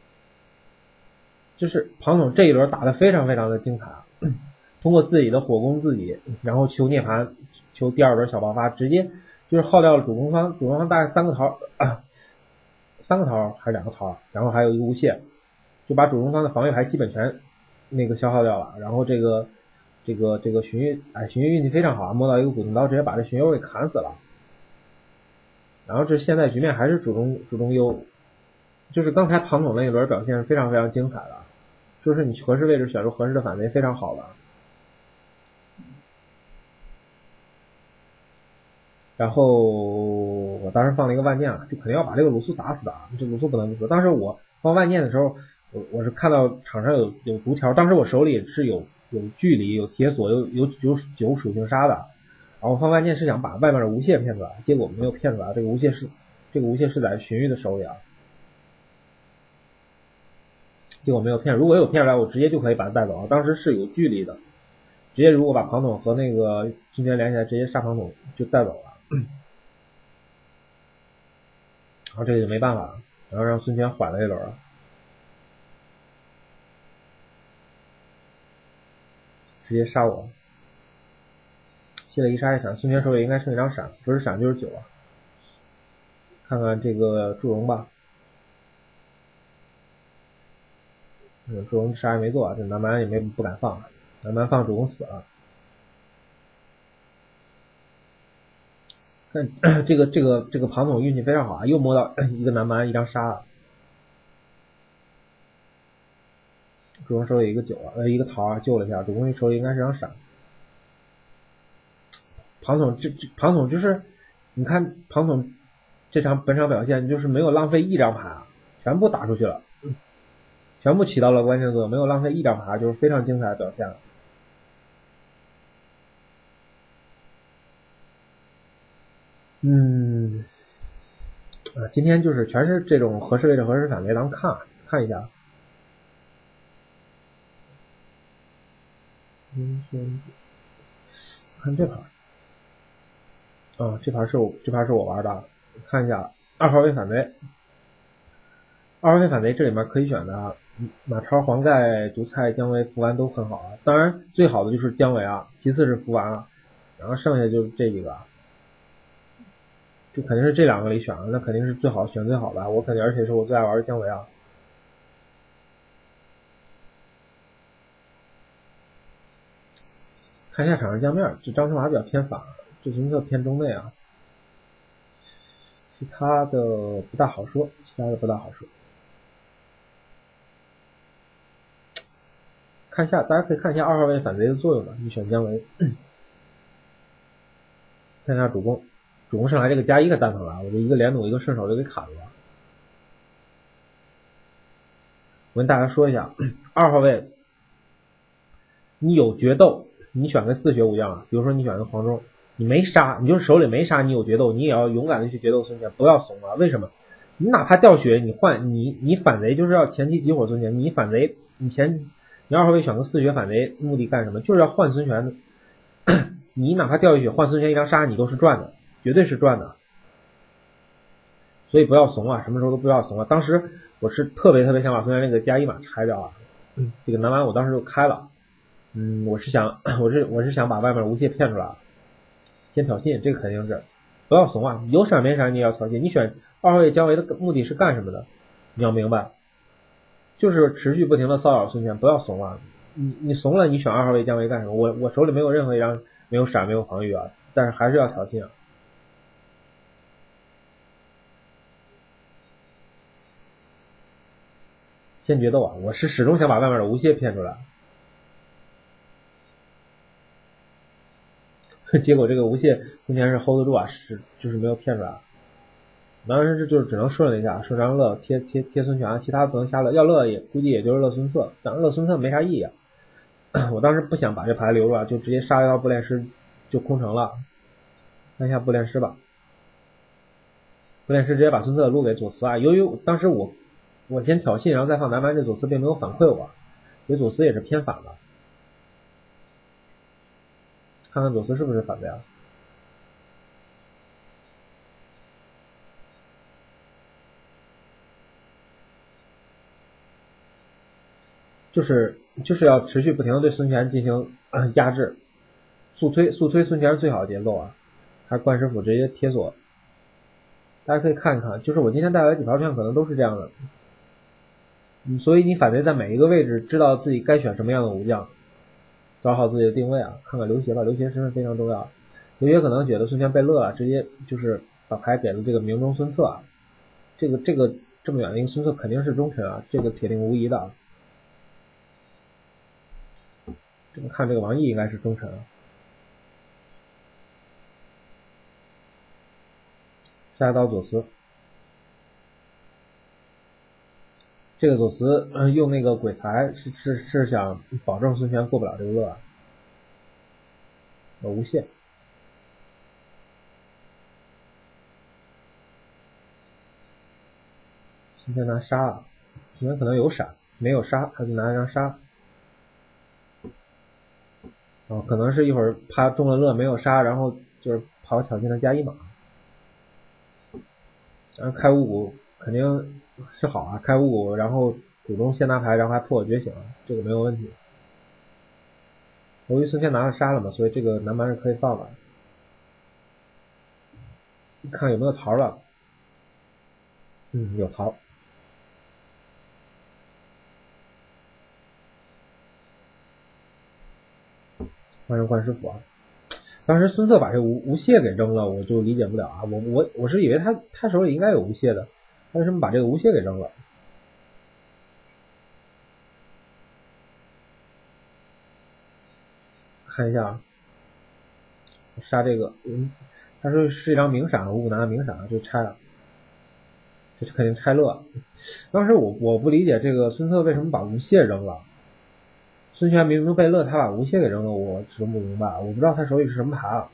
就是庞统这一轮打得非常非常的精彩啊，通过自己的火攻自己，然后求涅槃，求第二轮小爆发，直接就是耗掉了主攻方，主攻方大概三个桃，啊、三个桃还是两个桃，然后还有一个无懈，就把主攻方的防御牌基本全那个消耗掉了。然后这个这个这个荀彧，哎，荀彧运气非常好啊，摸到一个古盾刀，直接把这荀攸给砍死了。然后这现在局面还是主动主动优，就是刚才庞统那一轮表现是非常非常精彩的，就是你合适位置选出合适的反贼非常好的。然后我当时放了一个万箭啊，就肯定要把这个鲁肃打死的啊，这鲁肃不能不死。当时我放万箭的时候，我我是看到场上有有毒条，当时我手里是有有距离、有铁索、有有有九属性杀的，然后放万箭是想把外面的无懈骗出来，结果没有骗出来。这个无懈是这个无懈是在荀彧的手里啊，结果没有骗。如果有骗出来，我直接就可以把他带走。当时是有距离的，直接如果把庞统和那个孙权连起来，直接杀庞统就带走了。然后这个就没办法了，然后让孙权缓了一轮了，直接杀我，卸了一杀一闪，孙权手里应该剩一张闪，不是闪就是九啊。看看这个祝融吧，嗯，祝融啥也没做啊，这南蛮也没不敢放，南蛮放主公死了。看这个这个这个庞统运气非常好啊，又摸到一个南蛮一张杀啊。祝融手里一个九啊，呃一个桃啊，救了一下，主公手里应该是张闪。庞统这这庞统就是你看庞统这场本场表现就是没有浪费一张牌啊，全部打出去了，全部起到了关键作用，没有浪费一张牌，就是非常精彩的表现了。嗯，啊，今天就是全是这种合适位置、合适反贼，咱们看看一下。嗯，看这盘，啊，这盘是我这盘是我玩的，看一下二号位反贼。二号位反贼这里面可以选的马超、黄盖、毒菜、姜维、福完都很好啊，当然最好的就是姜维啊，其次是福完啊，然后剩下就是这几个，就肯定是这两个里选了，那肯定是最好选最好的，我肯定而且是我最爱玩的姜维啊。看一下场上酱面，这张春华比较偏反，这孙策偏中内啊，其他的不大好说，其他的不大好说。看一下，大家可以看一下二号位反贼的作用吧。你选姜维，看一下主攻，主攻上来这个加一可蛋疼了，我这一个连弩一个顺手就给砍了。我跟大家说一下，二号位你有决斗，你选个四血武将啊，比如说你选个黄忠，你没杀，你就是手里没杀，你有决斗，你也要勇敢的去决斗孙权，不要怂啊！为什么？你哪怕掉血，你换你你反贼就是要前期集火孙权，你反贼你前你二号位选个四血反贼，目的干什么？就是要换孙权的。你哪怕掉一血换孙权一张杀，你都是赚的，绝对是赚的。所以不要怂啊，什么时候都不要怂啊！当时我是特别特别想把孙权那个加一马拆掉啊，这个南蛮我当时就开了。嗯，我是想，我是我是想把外面无懈骗出来，先挑衅，这个肯定是不要怂啊！有闪没闪你也要挑衅。你选二号位姜维的目的是干什么的？你要明白，就是持续不停的骚扰孙权，不要怂啊！你你怂了，你选二号位姜维干什么？我我手里没有任何一张没有闪没有防御啊，但是还是要挑衅啊！先决斗啊！我是始终想把外面的无懈骗出来。结果这个无懈孙权是 hold 得住啊，是就是没有骗出来。 当时就是只能顺了一下，顺张乐贴贴贴孙权，其他不能瞎乐，要乐也估计也就是乐孙策，但是乐孙策没啥意义啊。我当时不想把这牌留着，就直接杀一道步练师就空城了。看一下步练师吧，步练师直接把孙策撸给左慈啊。由于当时我我先挑衅，然后再放南蛮，这左慈并没有反馈我，所以左慈也是偏反的。看看左慈是不是反的呀？就是就是要持续不停的对孙权进行、呃、压制，速推速推孙权是最好的节奏啊，还是冠师傅直接贴锁。大家可以看一看，就是我今天带来的几条券可能都是这样的，嗯，所以你反贼在每一个位置知道自己该选什么样的武将，找好自己的定位啊。看看刘协吧，刘协身份非常重要。刘协可能觉得孙权被乐了，直接就是把牌给了这个明中孙策啊，这个这个这么远的一个孙策肯定是忠臣啊，这个铁定无疑的啊。这么看这个王毅应该是忠臣啊。下一刀左慈，这个左慈、呃、用那个鬼才是是是想保证孙权过不了这个乐啊。呃，无懈，孙权拿杀啊，孙权可能有闪，没有杀，他就拿一张杀。哦，可能是一会儿怕中了乐没有杀，然后就是跑挑衅的加一码。然后开五谷肯定是好啊，开五谷然后主动先拿牌，然后还破我觉醒，这个没有问题。由于孙权拿了杀了嘛，所以这个南蛮是可以放的。看有没有桃了，嗯，有桃。换成冠师傅啊。当时孙策把这无无懈给扔了，我就理解不了啊！我我我是以为他他手里应该有无懈的，他为什么把这个无懈给扔了？看一下啊，杀这个，嗯，他说是一张明闪，五五拿的明闪就拆了，这肯定拆乐。当时我我不理解这个孙策为什么把无懈扔了，孙权明明被乐，他把无懈给扔了，我始终不明白，我不知道他手里是什么牌啊。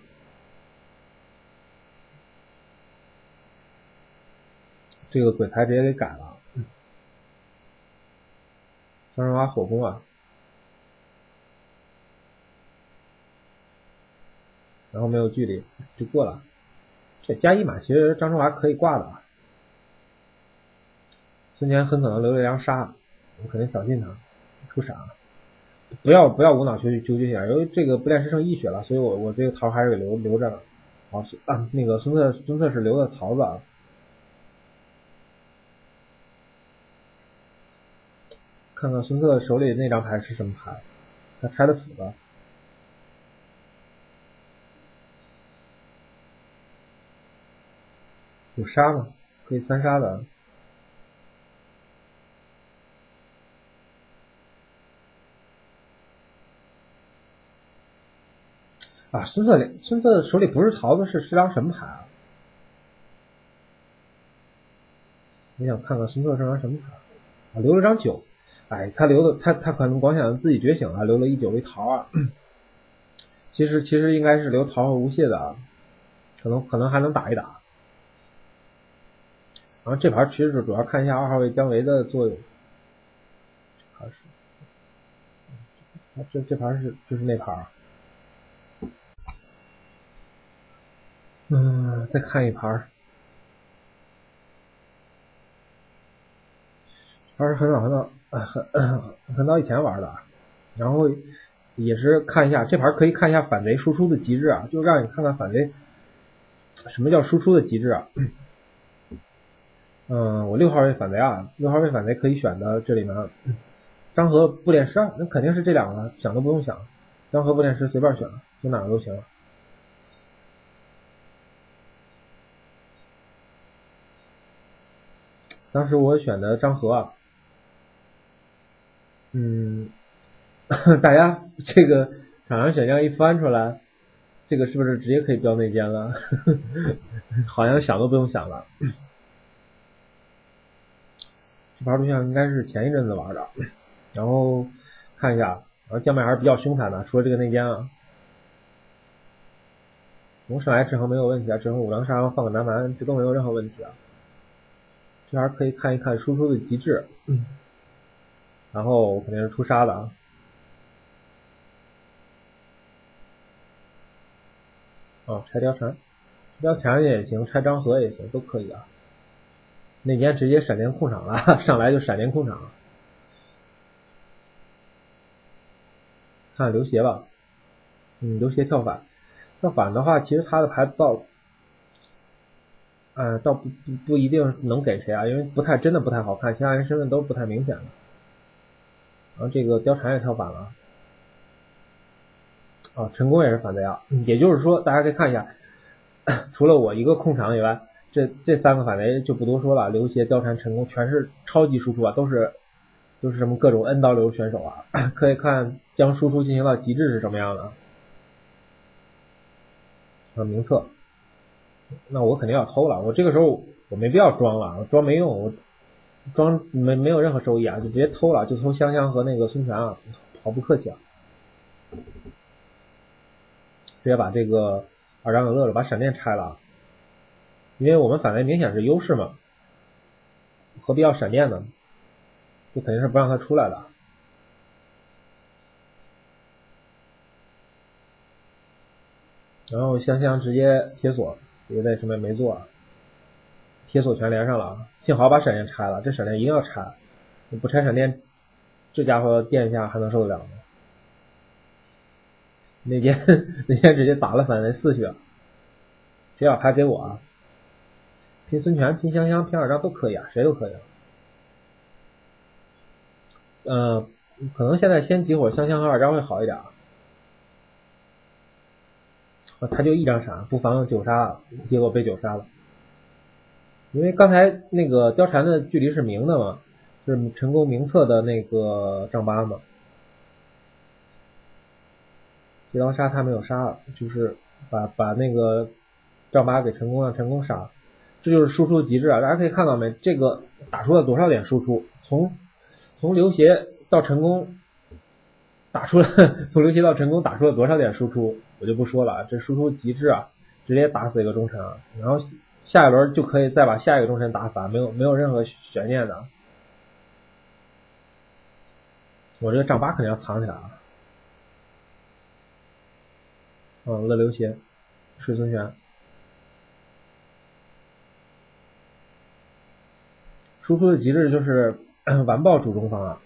这个鬼才直接给改了，张春华火攻啊，然后没有距离就过了。这加一码其实张春华可以挂的啊。孙权很可能留了一张杀，我肯定挑衅他出闪，不要不要无脑去纠结一下，由于这个不练师剩一血了，所以我我这个桃还是给留留着了。好啊，那个孙策孙策是留的桃子啊。看看孙策手里那张牌是什么牌，他拆的斧子。有杀吗？可以三杀的。啊，孙策孙策手里不是桃子，是是张什么牌啊？我想看看孙策是张什么牌啊？留了张九，哎，他留的他他可能光想自己觉醒了，留了一九一桃啊。其实其实应该是留桃和无懈的啊，可能可能还能打一打。然后这盘其实主要看一下二号位姜维的作用。这盘是，这这盘是就是那盘。嗯，再看一盘，盘是很早很早啊很很早以前玩的，然后也是看一下这盘，可以看一下反贼输出的机制啊，就让你看看反贼什么叫输出的机制啊。嗯，我六号位反贼啊，六号位反贼可以选的这里面，张合步练师，那肯定是这两个，想都不用想，张合步练师随便选，选哪个都行。当时我选的张合啊，嗯，大家这个场上选项一翻出来，这个是不是直接可以标内奸了？好像想都不用想了。 这盘对象应该是前一阵子玩的，然后看一下，然后江面还是比较凶残的，除了这个内奸啊，从上来制衡没有问题啊，制衡五郎杀放个南蛮，这都没有任何问题啊。这还可以看一看输出的极致，嗯，然后肯定是出杀的啊。哦，拆貂蝉，貂蝉也行，拆张合也行，都可以啊。内奸直接闪电控场了，上来就闪电控场。看刘协吧，嗯，刘协跳反，跳反的话，其实他的牌倒，呃，倒不不不一定能给谁啊，因为不太真的不太好看，其他人身份都不太明显了。然后这个貂蝉也跳反了，啊，陈宫也是反贼啊，也就是说，大家可以看一下，除了我一个控场以外，这这三个反贼就不多说了，刘协、貂蝉、陈宫全是超级输出啊，都是都是什么各种 N 刀流选手啊，可以看将输出进行到极致是什么样的。啊，名册，那我肯定要偷了，我这个时候我没必要装了，装没用，我装没没有任何收益啊，就直接偷了，就偷香香和那个孙权啊，毫不客气啊，直接把这个二张给乐了，把闪电拆了，因为我们反贼明显是优势嘛，何必要闪电呢？就肯定是不让他出来的。然后香香直接铁锁，这个在什么也没做啊，铁锁全连上了啊，幸好把闪电拆了，这闪电一定要拆，不拆闪电，这家伙电一下还能受得了吗？那天那天直接打了反贼四血，谁要牌给我啊？拼孙权、拼香香、拼二张都可以啊，谁都可以啊。呃，可能现在先集火香香和二张会好一点啊。他就一张闪，不妨九杀，结果被九杀了。因为刚才那个貂蝉的距离是明的嘛，是成功名册的那个丈八嘛。这刀杀他没有杀，就是把把那个丈八给成功让成功杀，这就是输出极致啊！大家可以看到没？这个打出了多少点输出？从从刘协到成功，打出了从刘协到成功打出了多少点输出？我就不说了，这输出极致啊，直接打死一个忠臣啊，然后下一轮就可以再把下一个忠臣打死啊，没有没有任何悬念的。我这个丈八肯定要藏起来啊。嗯，乐刘协，水孙权，输出的极致就是完爆主中方啊，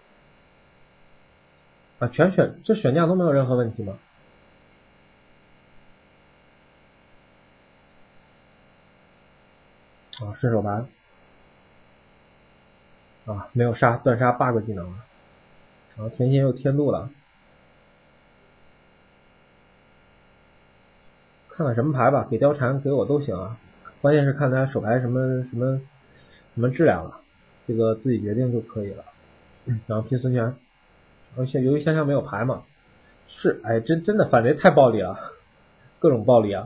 啊，全选这选将都没有任何问题吗？啊，顺手盘，啊，没有杀，断杀 bug 技能啊，然后甜心又天路了，看看什么牌吧，给貂蝉给我都行啊，关键是看他手牌什么什么什么质量了，这个自己决定就可以了。然后拼孙权，而且由于香香没有牌嘛，是，哎，真真的反贼太暴力了，各种暴力啊，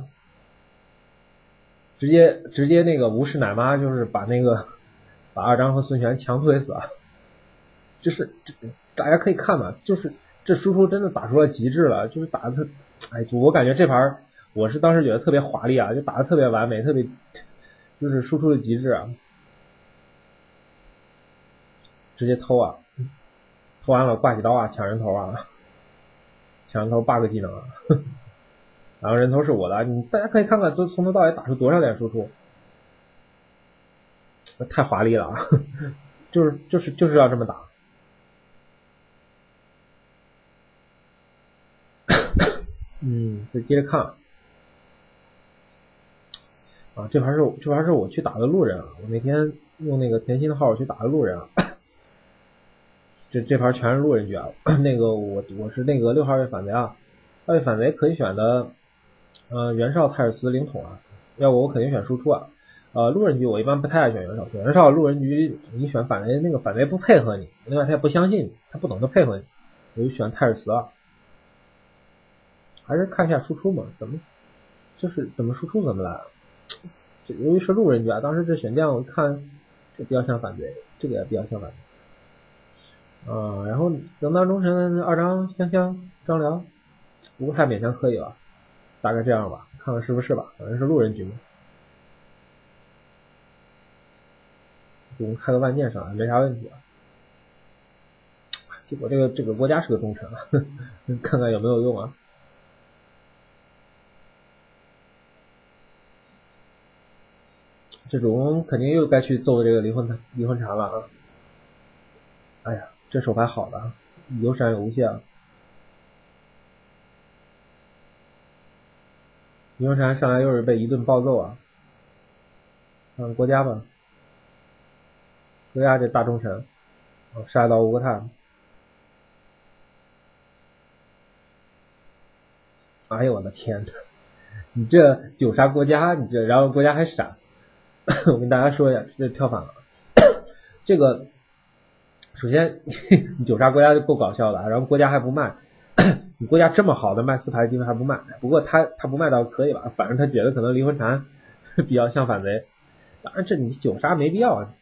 直接直接那个无视奶妈，就是把那个把二张和孙权强推死啊，这是这大家可以看嘛，就是这输出真的打出了极致了，就是打的，哎，我感觉这盘我是当时觉得特别华丽啊，就打的特别完美，特别就是输出的极致啊，直接偷啊，偷完了挂起刀啊，抢人头啊，抢人头 bug 技能啊，呵呵，然后人头是我的，你大家可以看看，都从头到尾打出多少点输出，太华丽了，呵呵，就是就是就是要这么打。嗯，再接着看啊，这盘是这盘是我去打的路人啊，我那天用那个甜心的号去打的路人啊，这这盘全是路人局啊，那个我我是那个六号位反贼啊，二位反贼可以选的，呃，袁绍、泰尔斯、灵统啊，要不我肯定选输出啊，呃，路人局我一般不太爱选袁绍，选袁绍路人局你选反贼，那个反贼不配合你，另外他也不相信你，他不懂得配合你，我就选泰尔斯啊。还是看一下输出嘛，怎么就是怎么输出怎么来。这由于是路人局啊，当时这选将我看这比较像反贼，这这个也比较相反。啊，然后能当忠臣，二张香香张辽，不过太勉强可以了，大概这样吧，看看是不是吧，反正是路人局嘛。我们开个万箭上来没啥问题啊。结果这个这个国家是个忠臣啊，看看有没有用啊。这种肯定又该去揍这个离婚离婚禅了啊！哎呀，这手牌好的啊，有闪有无限啊。离婚禅上来又是被一顿暴揍啊！看国家吧，国家这大忠臣，杀一刀无个探。哎呦我的天哪！你这九杀国家，你这然后国家还闪。我跟大家说一下，这跳反了。这个首先你九杀国家就够搞笑的，然后国家还不卖，你国家这么好的卖四牌积分还不卖，不过他他不卖倒可以吧，反正他觉得可能离婚禅比较像反贼，当然这你九杀没必要啊。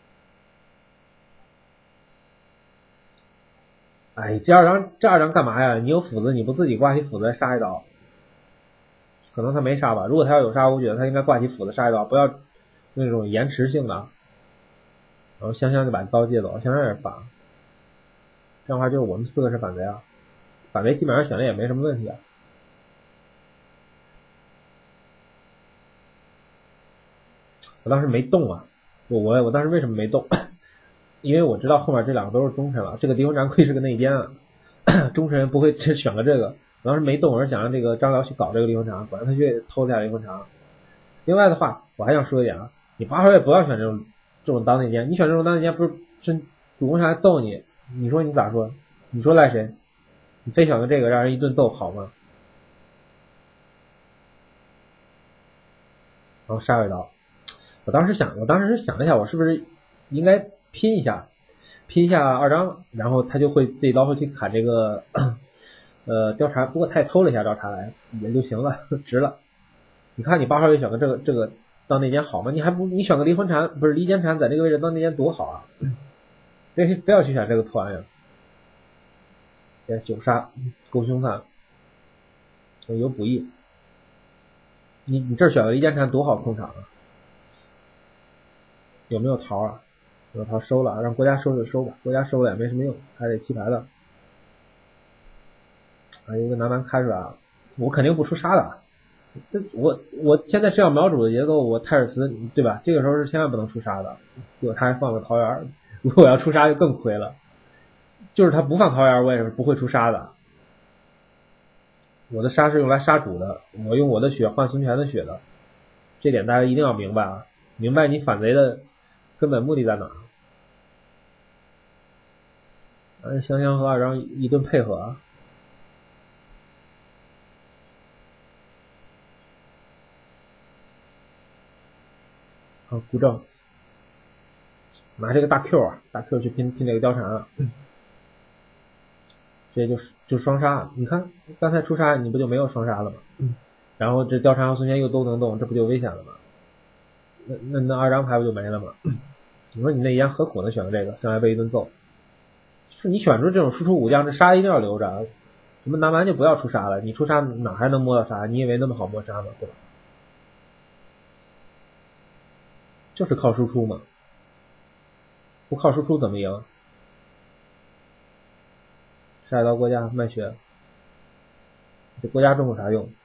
哎，这二张这二张干嘛呀？你有斧子你不自己挂起斧子杀一刀？可能他没杀吧，如果他要有杀，我觉得他应该挂起斧子杀一刀，不要那种延迟性的。然后香香就把刀借走，香香也是反，这样的话就是我们四个是反贼啊，反贼基本上选的也没什么问题啊。我当时没动啊，我我我当时为什么没动？因为我知道后面这两个都是忠臣了，这个狄洪禅亏是个内奸啊，忠臣不会选个这个。我当时没动，我是想让这个张辽去搞这个离婚禅，管他去偷下离婚禅。另外的话，我还想说一点啊，你八号位不要选这种这种当内奸，你选这种当内奸不是是主公上来揍你，你说你咋说？你说赖谁？你非选个这个让人一顿揍好吗？然后杀一刀，我当时想，我当时想了一下，我是不是应该拼一下，拼一下二张，然后他就会这一刀会去砍这个呃貂蝉，不过他也偷了一下貂蝉来，也就行了，值了。你看你八号位选个这个这个当内奸好吗？你还不你选个离婚禅不是离间禅在这个位置当内奸多好啊！非非要去选这个破玩意儿，对，九杀够凶残，有补益。你你这选个离间禅多好控场啊！有没有桃啊？有桃收了，让国家收就收吧，国家收了也没什么用，还得弃牌的。啊，有一个南蛮开出来了，我肯定不出杀的。这我我现在是要秒主的节奏，我泰尔茨对吧？这个时候是千万不能出杀的，结果他还放个桃园，如果我要出杀就更亏了。就是他不放桃园，我也是不会出杀的。我的杀是用来杀主的，我用我的血换孙权的血的，这点大家一定要明白啊！明白你反贼的根本目的在哪？而香香和二张一顿配合啊！好，顾正拿这个大 Q 啊，大 Q 去拼拼这个貂蝉啊，这就是就双杀。你看刚才出杀你不就没有双杀了吗？然后这貂蝉和孙权又都能动，这不就危险了吗？那那那二张牌不就没了吗？你说你内奸何苦呢？选了这个上来被一顿揍，就是你选出这种输出武将，这杀一定要留着。什么南蛮就不要出杀了，你出杀哪还能摸到杀？你以为那么好摸杀吗？对吧？就是靠输出嘛，不靠输出怎么赢？杀一刀国家卖血，这国家中有啥用？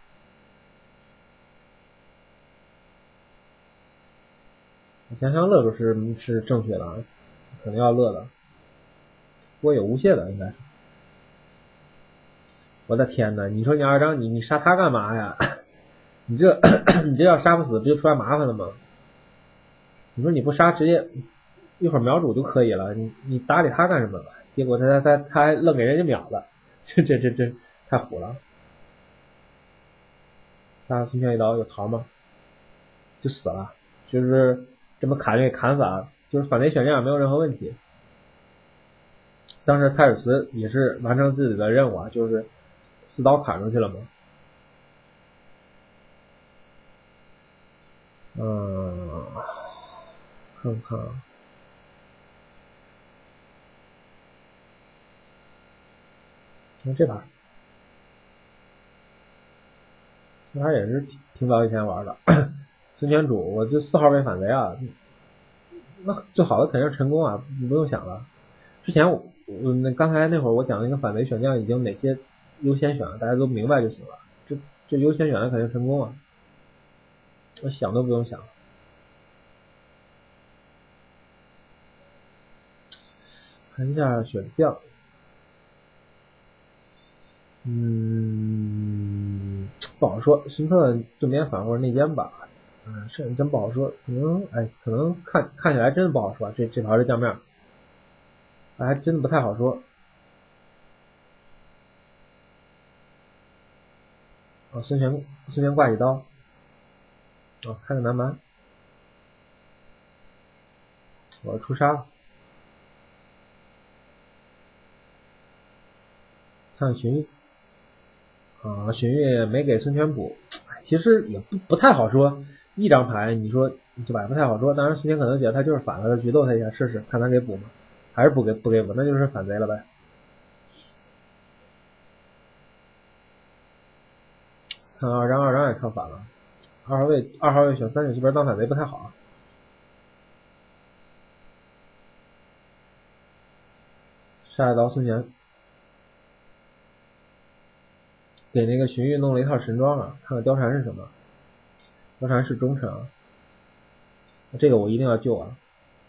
香香乐住是是正确的啊，肯定要乐的。不过有无懈的应该是。我的天哪！你说你二张你你杀他干嘛呀？你这你这要杀不死不就出来麻烦了吗？你说你不杀直接一会儿秒主就可以了，你你搭理他干什么了？结果他他他他还愣给人家秒了，这这这这太虎了！杀孙权一刀有逃吗？就死了，就是这么砍就给砍死了，就是反贼选这样没有任何问题。当时泰尔茨也是完成自己的任务啊，就是四刀砍出去了嘛。嗯，看看那这盘，这盘也是挺挺早以前玩的。孙权主，我这四号位反贼啊，那最好的肯定是陈宫啊，你不用想了。之前我我那刚才那会儿我讲那个反贼选将已经哪些优先选了，大家都明白就行了。这这优先选的肯定陈宫啊，我想都不用想。看一下选将，嗯，不好说。孙策正面反或者内奸吧，嗯，是真不好说。可能哎，可能看看起来真的不好说。这这盘的将面，还真的不太好说。啊，孙权孙权挂起刀，啊，开个南蛮，我要出杀。看荀彧，啊，荀彧没给孙权补，其实也不不太好说。一张牌你说对吧，不太好说。当然孙权可能觉得他就是反了，决斗他一下试试，看他给补吗？还是不给不给补，那就是反贼了呗。看二张，二张也看反了。二号位二号位选三九这边当反贼不太好啊。下一刀孙权给那个荀彧弄了一套神装啊，看看貂蝉是什么。貂蝉是忠臣啊，这个我一定要救啊。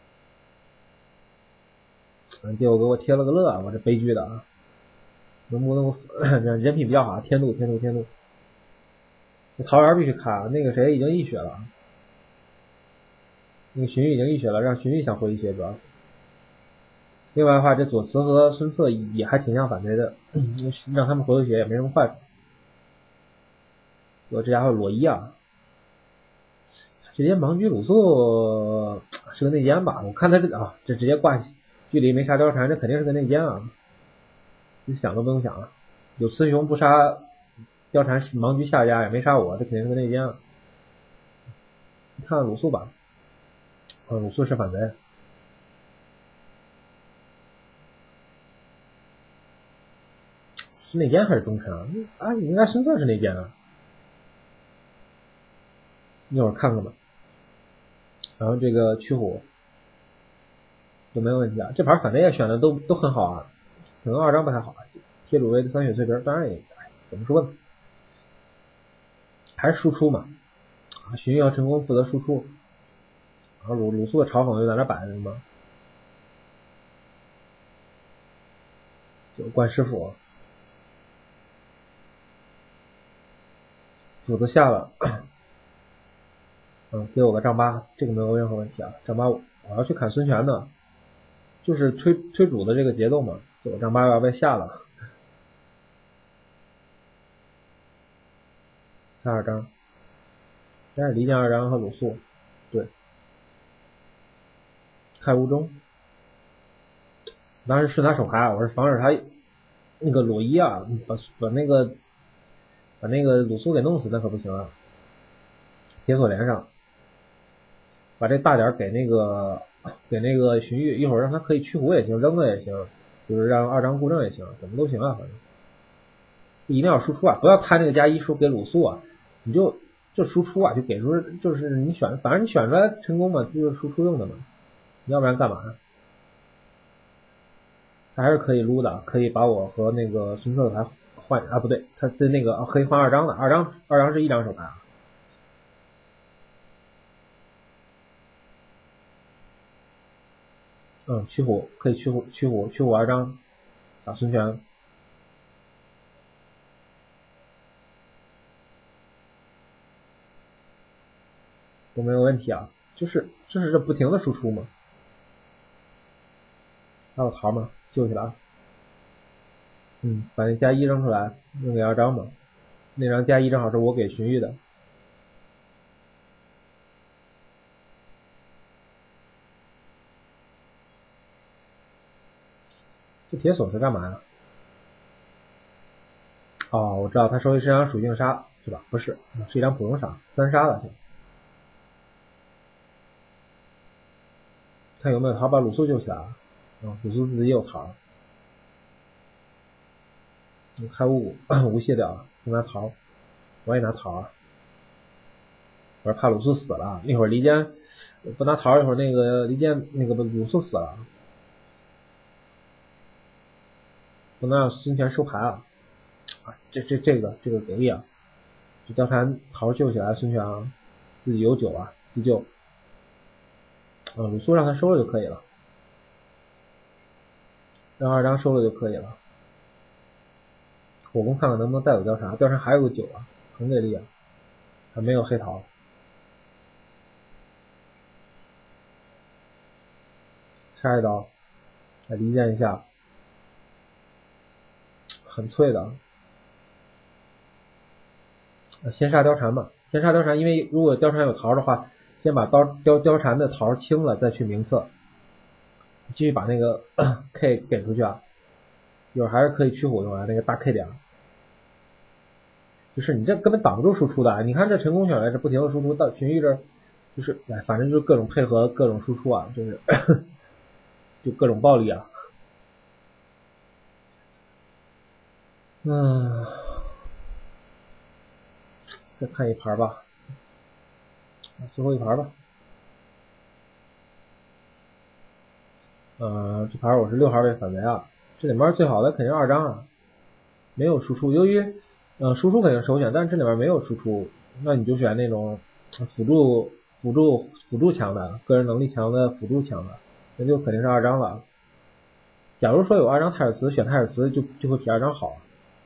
结果给我贴了个乐，我这悲剧的啊。能不能人品比较好？天怒天怒天怒！桃园必须卡，那个谁已经一血了，那个荀彧已经一血了，让荀彧想回一血主要。另外的话，这左慈和孙策也还挺像反贼的，让他们回回血也没什么坏处。我这家伙裸一啊，直接盲狙鲁肃是个内奸吧？我看他这个啊，这直接挂距离没杀貂蝉，这肯定是个内奸啊！你想都不用想了，有雌雄不杀貂蝉，盲狙下家也没杀我，这肯定是个内奸啊！你看鲁肃吧，啊，鲁肃是反贼，是内奸还是忠臣啊？啊，应该孙策是内奸啊！一会儿看看吧。然后这个驱虎都没有问题啊，这盘反正也选的都都很好啊，可能二张不太好啊。贴鲁卫的三血碎皮，当然也怎么说呢，还是输出嘛。啊，荀彧和陈宫负责输出，然后鲁鲁肃的嘲讽就在那摆着嘛，就关师傅，主子下了，嗯，给我个丈八，这个没有任何问题啊。丈八我要去砍孙权的，就是推推主的这个节奏嘛，就我丈八要被下了。下二张，但是离间二张和鲁肃，对，开无中。当时顺他手牌，我是防止他那个裸一啊，把把那个把那个鲁肃给弄死，那可不行啊。解锁连上，把这大点给那个给那个荀彧，一会儿让他可以驱虎也行，扔了也行，就是让二张固正也行，怎么都行啊，反正一定要输出啊，不要贪那个加一输给鲁肃啊，你就就输出啊，就给出就是你选，反正你选出来成功嘛，就是输出用的嘛，要不然干嘛呢？还是可以撸的，可以把我和那个孙策的牌换啊，不对，他的那个、啊、可以换二张的，二张二张是一张手牌啊。嗯，驱虎可以驱虎驱虎驱虎二张打孙权，都没有问题啊，就是就是这不停的输出嘛。还有桃吗？救起来啊！嗯，把那加一扔出来，扔给二张嘛。那张加一正好是我给荀彧的。这铁锁是干嘛呀？哦，我知道，他收一是一张属性杀是吧？不是，是一张普通杀，三杀了。看有没有桃把鲁肃救起来啊？啊，鲁肃自己有桃。 你开五五无懈掉了，不拿桃，我也拿桃啊。我说怕鲁肃死了，一会儿离间不拿桃，一会儿那个离间那个鲁肃死了，不能让孙权收牌啊！啊，这这这个这个给力啊！这貂蝉桃救起来，孙权啊，自己有酒啊，自救。啊，鲁肃让他收了就可以了，让二张收了就可以了。火攻看看能不能带走貂蝉，貂蝉还有个酒啊，很给力啊，还没有黑桃。杀一刀，来离间一下，很脆的。先杀貂蝉吧，先杀貂蝉，因为如果貂蝉有桃的话，先把刀貂貂蝉的桃清了，再去名册，继续把那个 K 给出去啊，一会儿还是可以驱虎用啊，那个大 K 点。就是你这根本挡不住输出的，你看这陈宫选来这不停的输出，到荀彧这就是，哎，反正就是各种配合，各种输出啊，就是就各种暴力啊。嗯，再看一盘吧，最后一盘吧。呃，这盘我是六号位反贼啊，这里面最好的肯定是二张啊，没有输出，由于呃输出肯定首选，但是这里面没有输出，那你就选那种辅助辅助辅助强的，个人能力强的辅助强的，那就肯定是二张了。假如说有二张太史慈，选太史慈就就会比二张好。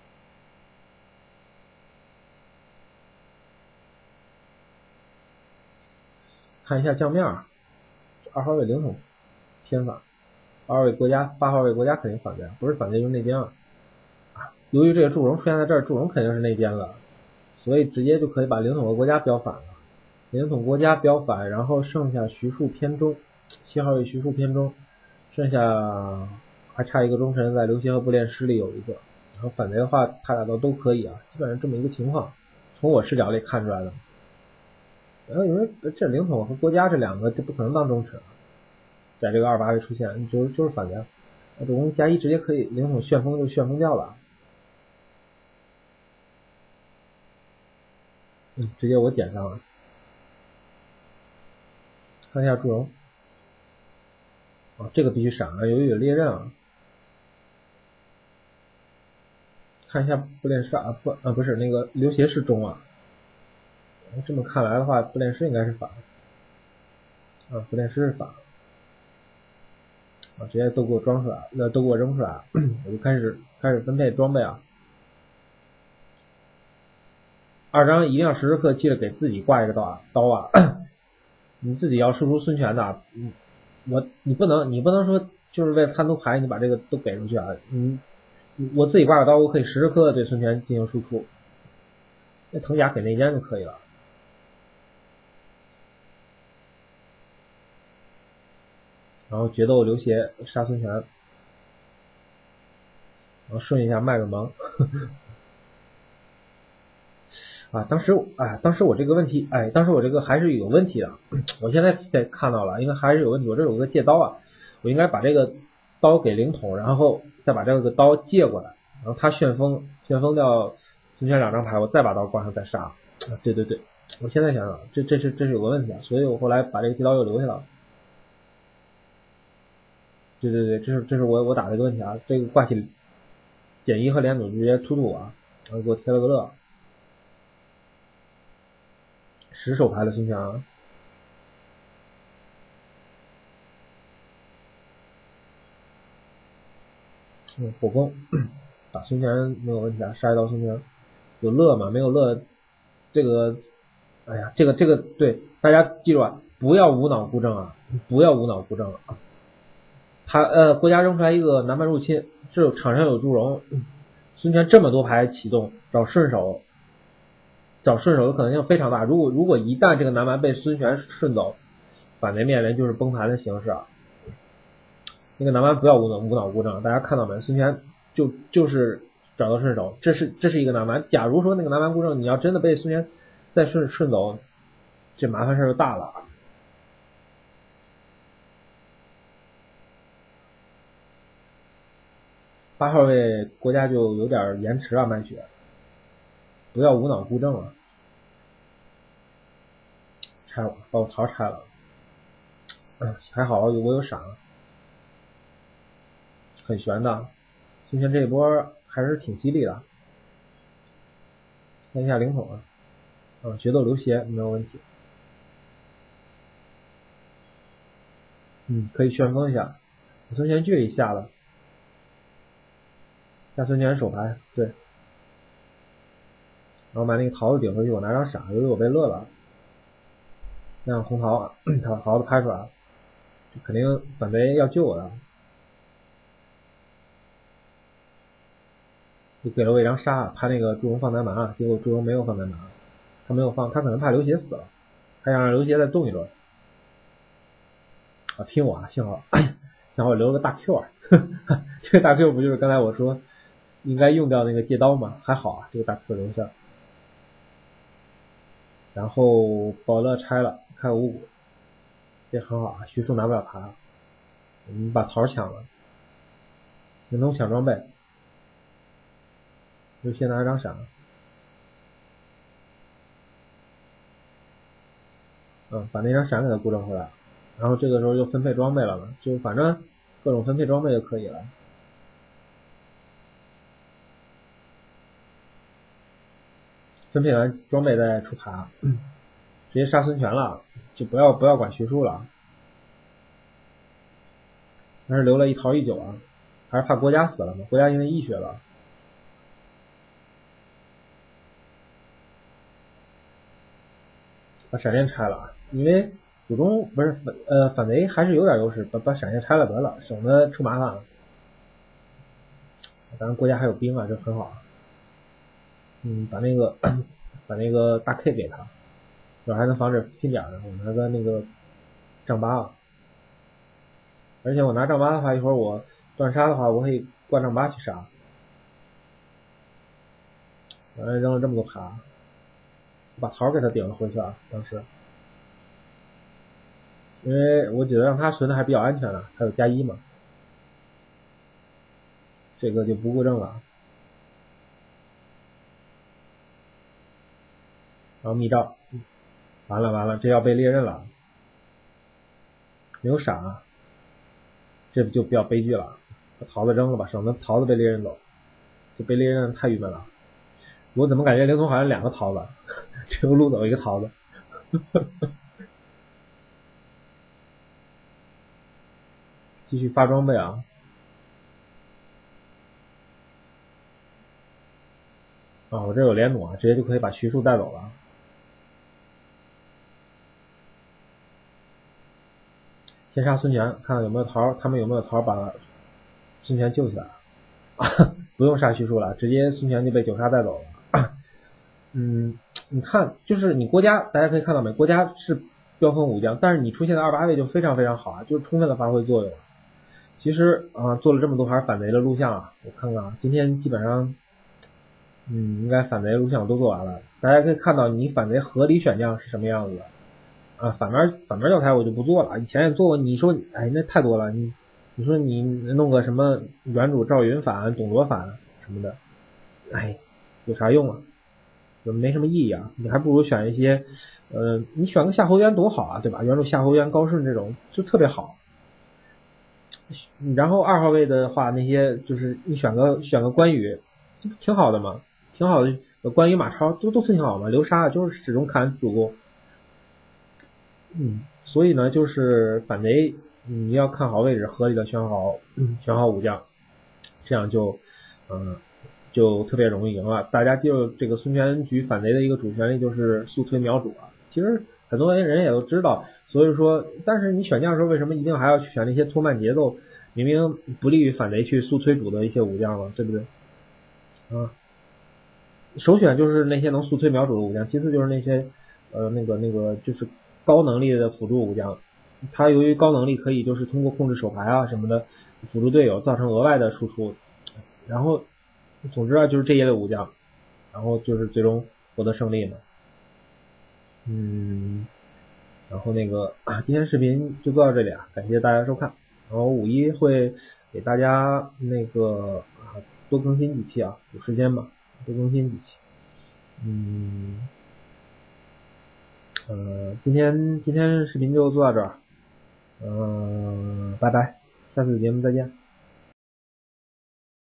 看一下酱面，二号位灵统偏反，二号位国家，八号位国家肯定反贼，不是反贼就是内奸了。由于这个祝融出现在这儿，祝融肯定是内奸了，所以直接就可以把灵统和国家标反了。灵统国家标反，然后剩下徐庶偏中，七号位徐庶偏中，剩下还差一个忠臣在刘协和步练师里有一个，然后反贼的话他俩都都可以啊，基本上这么一个情况，从我视角里看出来的。然后因为这灵统和国家这两个就不可能当忠臣，在这个二八位出现，就是就是反贼，这我们加一直接可以灵统旋风就旋风掉了。嗯，直接我捡上了。看一下祝融，啊，这个必须闪啊，由于有猎刃啊。看一下步练师啊，不啊不是那个刘协是中啊。这么看来的话，步练师应该是反啊，步练师是反啊，直接都给我装出来，那都给我扔出来，我就开始开始分配装备啊。二张一定要时时刻记得给自己挂一个刀啊，刀啊，你自己要输出孙权的，嗯，我你不能你不能说就是为了贪图牌，你把这个都给出去啊，嗯，我自己挂个刀，我可以时时刻刻对孙权进行输出，那藤甲给内奸就可以了。然后决斗刘协杀孙权，然后顺一下卖个萌。啊，当时哎，当时我这个问题，哎，当时我这个还是有问题的。我现在才看到了，应该还是有问题。我这有个借刀啊，我应该把这个刀给灵统，然后再把这个刀借过来，然后他旋风旋风掉孙权两张牌，我再把刀挂上再杀。啊，对对对，我现在想想，这这是这是有个问题啊，所以我后来把这个借刀又留下了。对对对，这是这是我我打的一个问题啊，这个挂起减一和连弩直接突突啊，然后给我贴了个乐。十手牌的孙权啊，嗯，火攻打孙权没有问题啊，杀一刀孙权。有乐吗？没有乐，这个，哎呀，这个这个对，大家记住啊，不要无脑布阵啊，不要无脑布阵啊。他呃，国家扔出来一个南蛮入侵，这场上有祝融，孙权这么多牌启动，找顺手。找顺手的可能性非常大，如果如果一旦这个南蛮被孙权顺走，反贼面临就是崩盘的形式啊。那个南蛮不要无脑无脑布阵，大家看到没？孙权就就是找到顺手，这是这是一个南蛮。假如说那个南蛮布阵，你要真的被孙权再顺顺走，这麻烦事就大了。 八号位国家就有点延迟啊，卖血，不要无脑孤正了。拆了，把我槽拆了。嗯，还好我有闪，很悬的。孙权这一波还是挺犀利的。看一下灵统啊，啊，决斗流血没有问题。嗯，可以旋风一下。孙权距离下了，下孙权手牌，对。然后把那个桃子顶回去，我拿张傻，由于我被乐了。让红桃桃桃子拍出来了，肯定反贼要救我的，就给了我一张杀，他那个祝融放南蛮，结果祝融没有放南蛮，他没有放，他可能怕刘协死了，他想让刘协再动一轮，啊拼我啊，幸好幸好我留了个大 Q 啊，这个大 Q 不就是刚才我说应该用掉那个借刀吗？还好啊，这个大 Q 留下，然后宝乐拆了，开五谷，这很好啊，徐庶拿不了牌，我们把桃抢了，灵通抢装备。就先拿一张闪，嗯，把那张闪给他固定回来，然后这个时候就分配装备了嘛，就反正各种分配装备就可以了。分配完装备再出牌，直接杀孙权了，就不要不要管徐庶了。但是留了一桃一九啊，还是怕国家死了嘛，国家因为溢血了。把闪电拆了，因为祖宗不是呃反贼还是有点优势，把把闪电拆了得了，省得出麻烦了。当然国家还有兵啊，这很好。嗯，把那个把那个大 K 给他，这还能防止拼点呢。我拿个那个丈八啊，而且我拿丈八的话，一会儿我断杀的话，我可以挂丈八去杀。完了扔了这么多卡。把桃给他顶了回去啊，当时，因为我觉得让他存的还比较安全的，还有加一嘛，这个就不固正了。然后密诏，完了完了，这要被猎刃了，没有闪，这就比较悲剧了。把桃子扔了吧，省得桃子被猎刃走，这被猎刃太郁闷了。我怎么感觉灵通好像两个桃子，只有路走一个桃子。继续发装备啊！啊，我这有连弩啊，直接就可以把徐庶带走了。先杀孙权，看看有没有桃，他们有没有桃把孙权救起来。不用杀徐庶了，直接孙权就被九杀带走了。嗯，你看，就是你国家，大家可以看到没？国家是飙风武将，但是你出现的二八位就非常非常好啊，就是充分的发挥作用。其实啊，做了这么多盘反贼的录像啊，我看看啊，今天基本上，嗯，应该反贼录像我都做完了。大家可以看到，你反贼合理选将是什么样子的啊？反面反面教材我就不做了，以前也做过。你说，哎，那太多了，你你说你弄个什么原主赵云反、董卓反什么的，哎，有啥用啊？就没什么意义啊！你还不如选一些，呃，你选个夏侯渊多好啊，对吧？原主夏侯渊、高顺这种就特别好。然后二号位的话，那些就是你选个选个关羽，这不挺好的吗？挺好的，关羽、马超都都挺好嘛。流沙就是始终砍主公，嗯，所以呢，就是反贼你要看好位置，合理的选好选好武将，这样就嗯就特别容易赢了。大家记住，这个孙权局反贼的一个主旋律就是速推秒主啊。其实很多人也都知道，所以说，但是你选将的时候，为什么一定还要去选那些拖慢节奏，明明不利于反贼去速推主的一些武将了，对不对？啊，首选就是那些能速推秒主的武将，其次就是那些呃那个那个就是高能力的辅助武将。他由于高能力可以就是通过控制手牌啊什么的辅助队友，造成额外的输出。然后总之啊，就是这一类武将，然后就是最终获得胜利嘛。嗯，然后那个啊，今天视频就做到这里啊，感谢大家收看。 然后五一会给大家那个啊多更新几期啊，有时间吧，多更新几期。嗯，呃，今天今天视频就做到这儿，呃，拜拜，下次节目再见。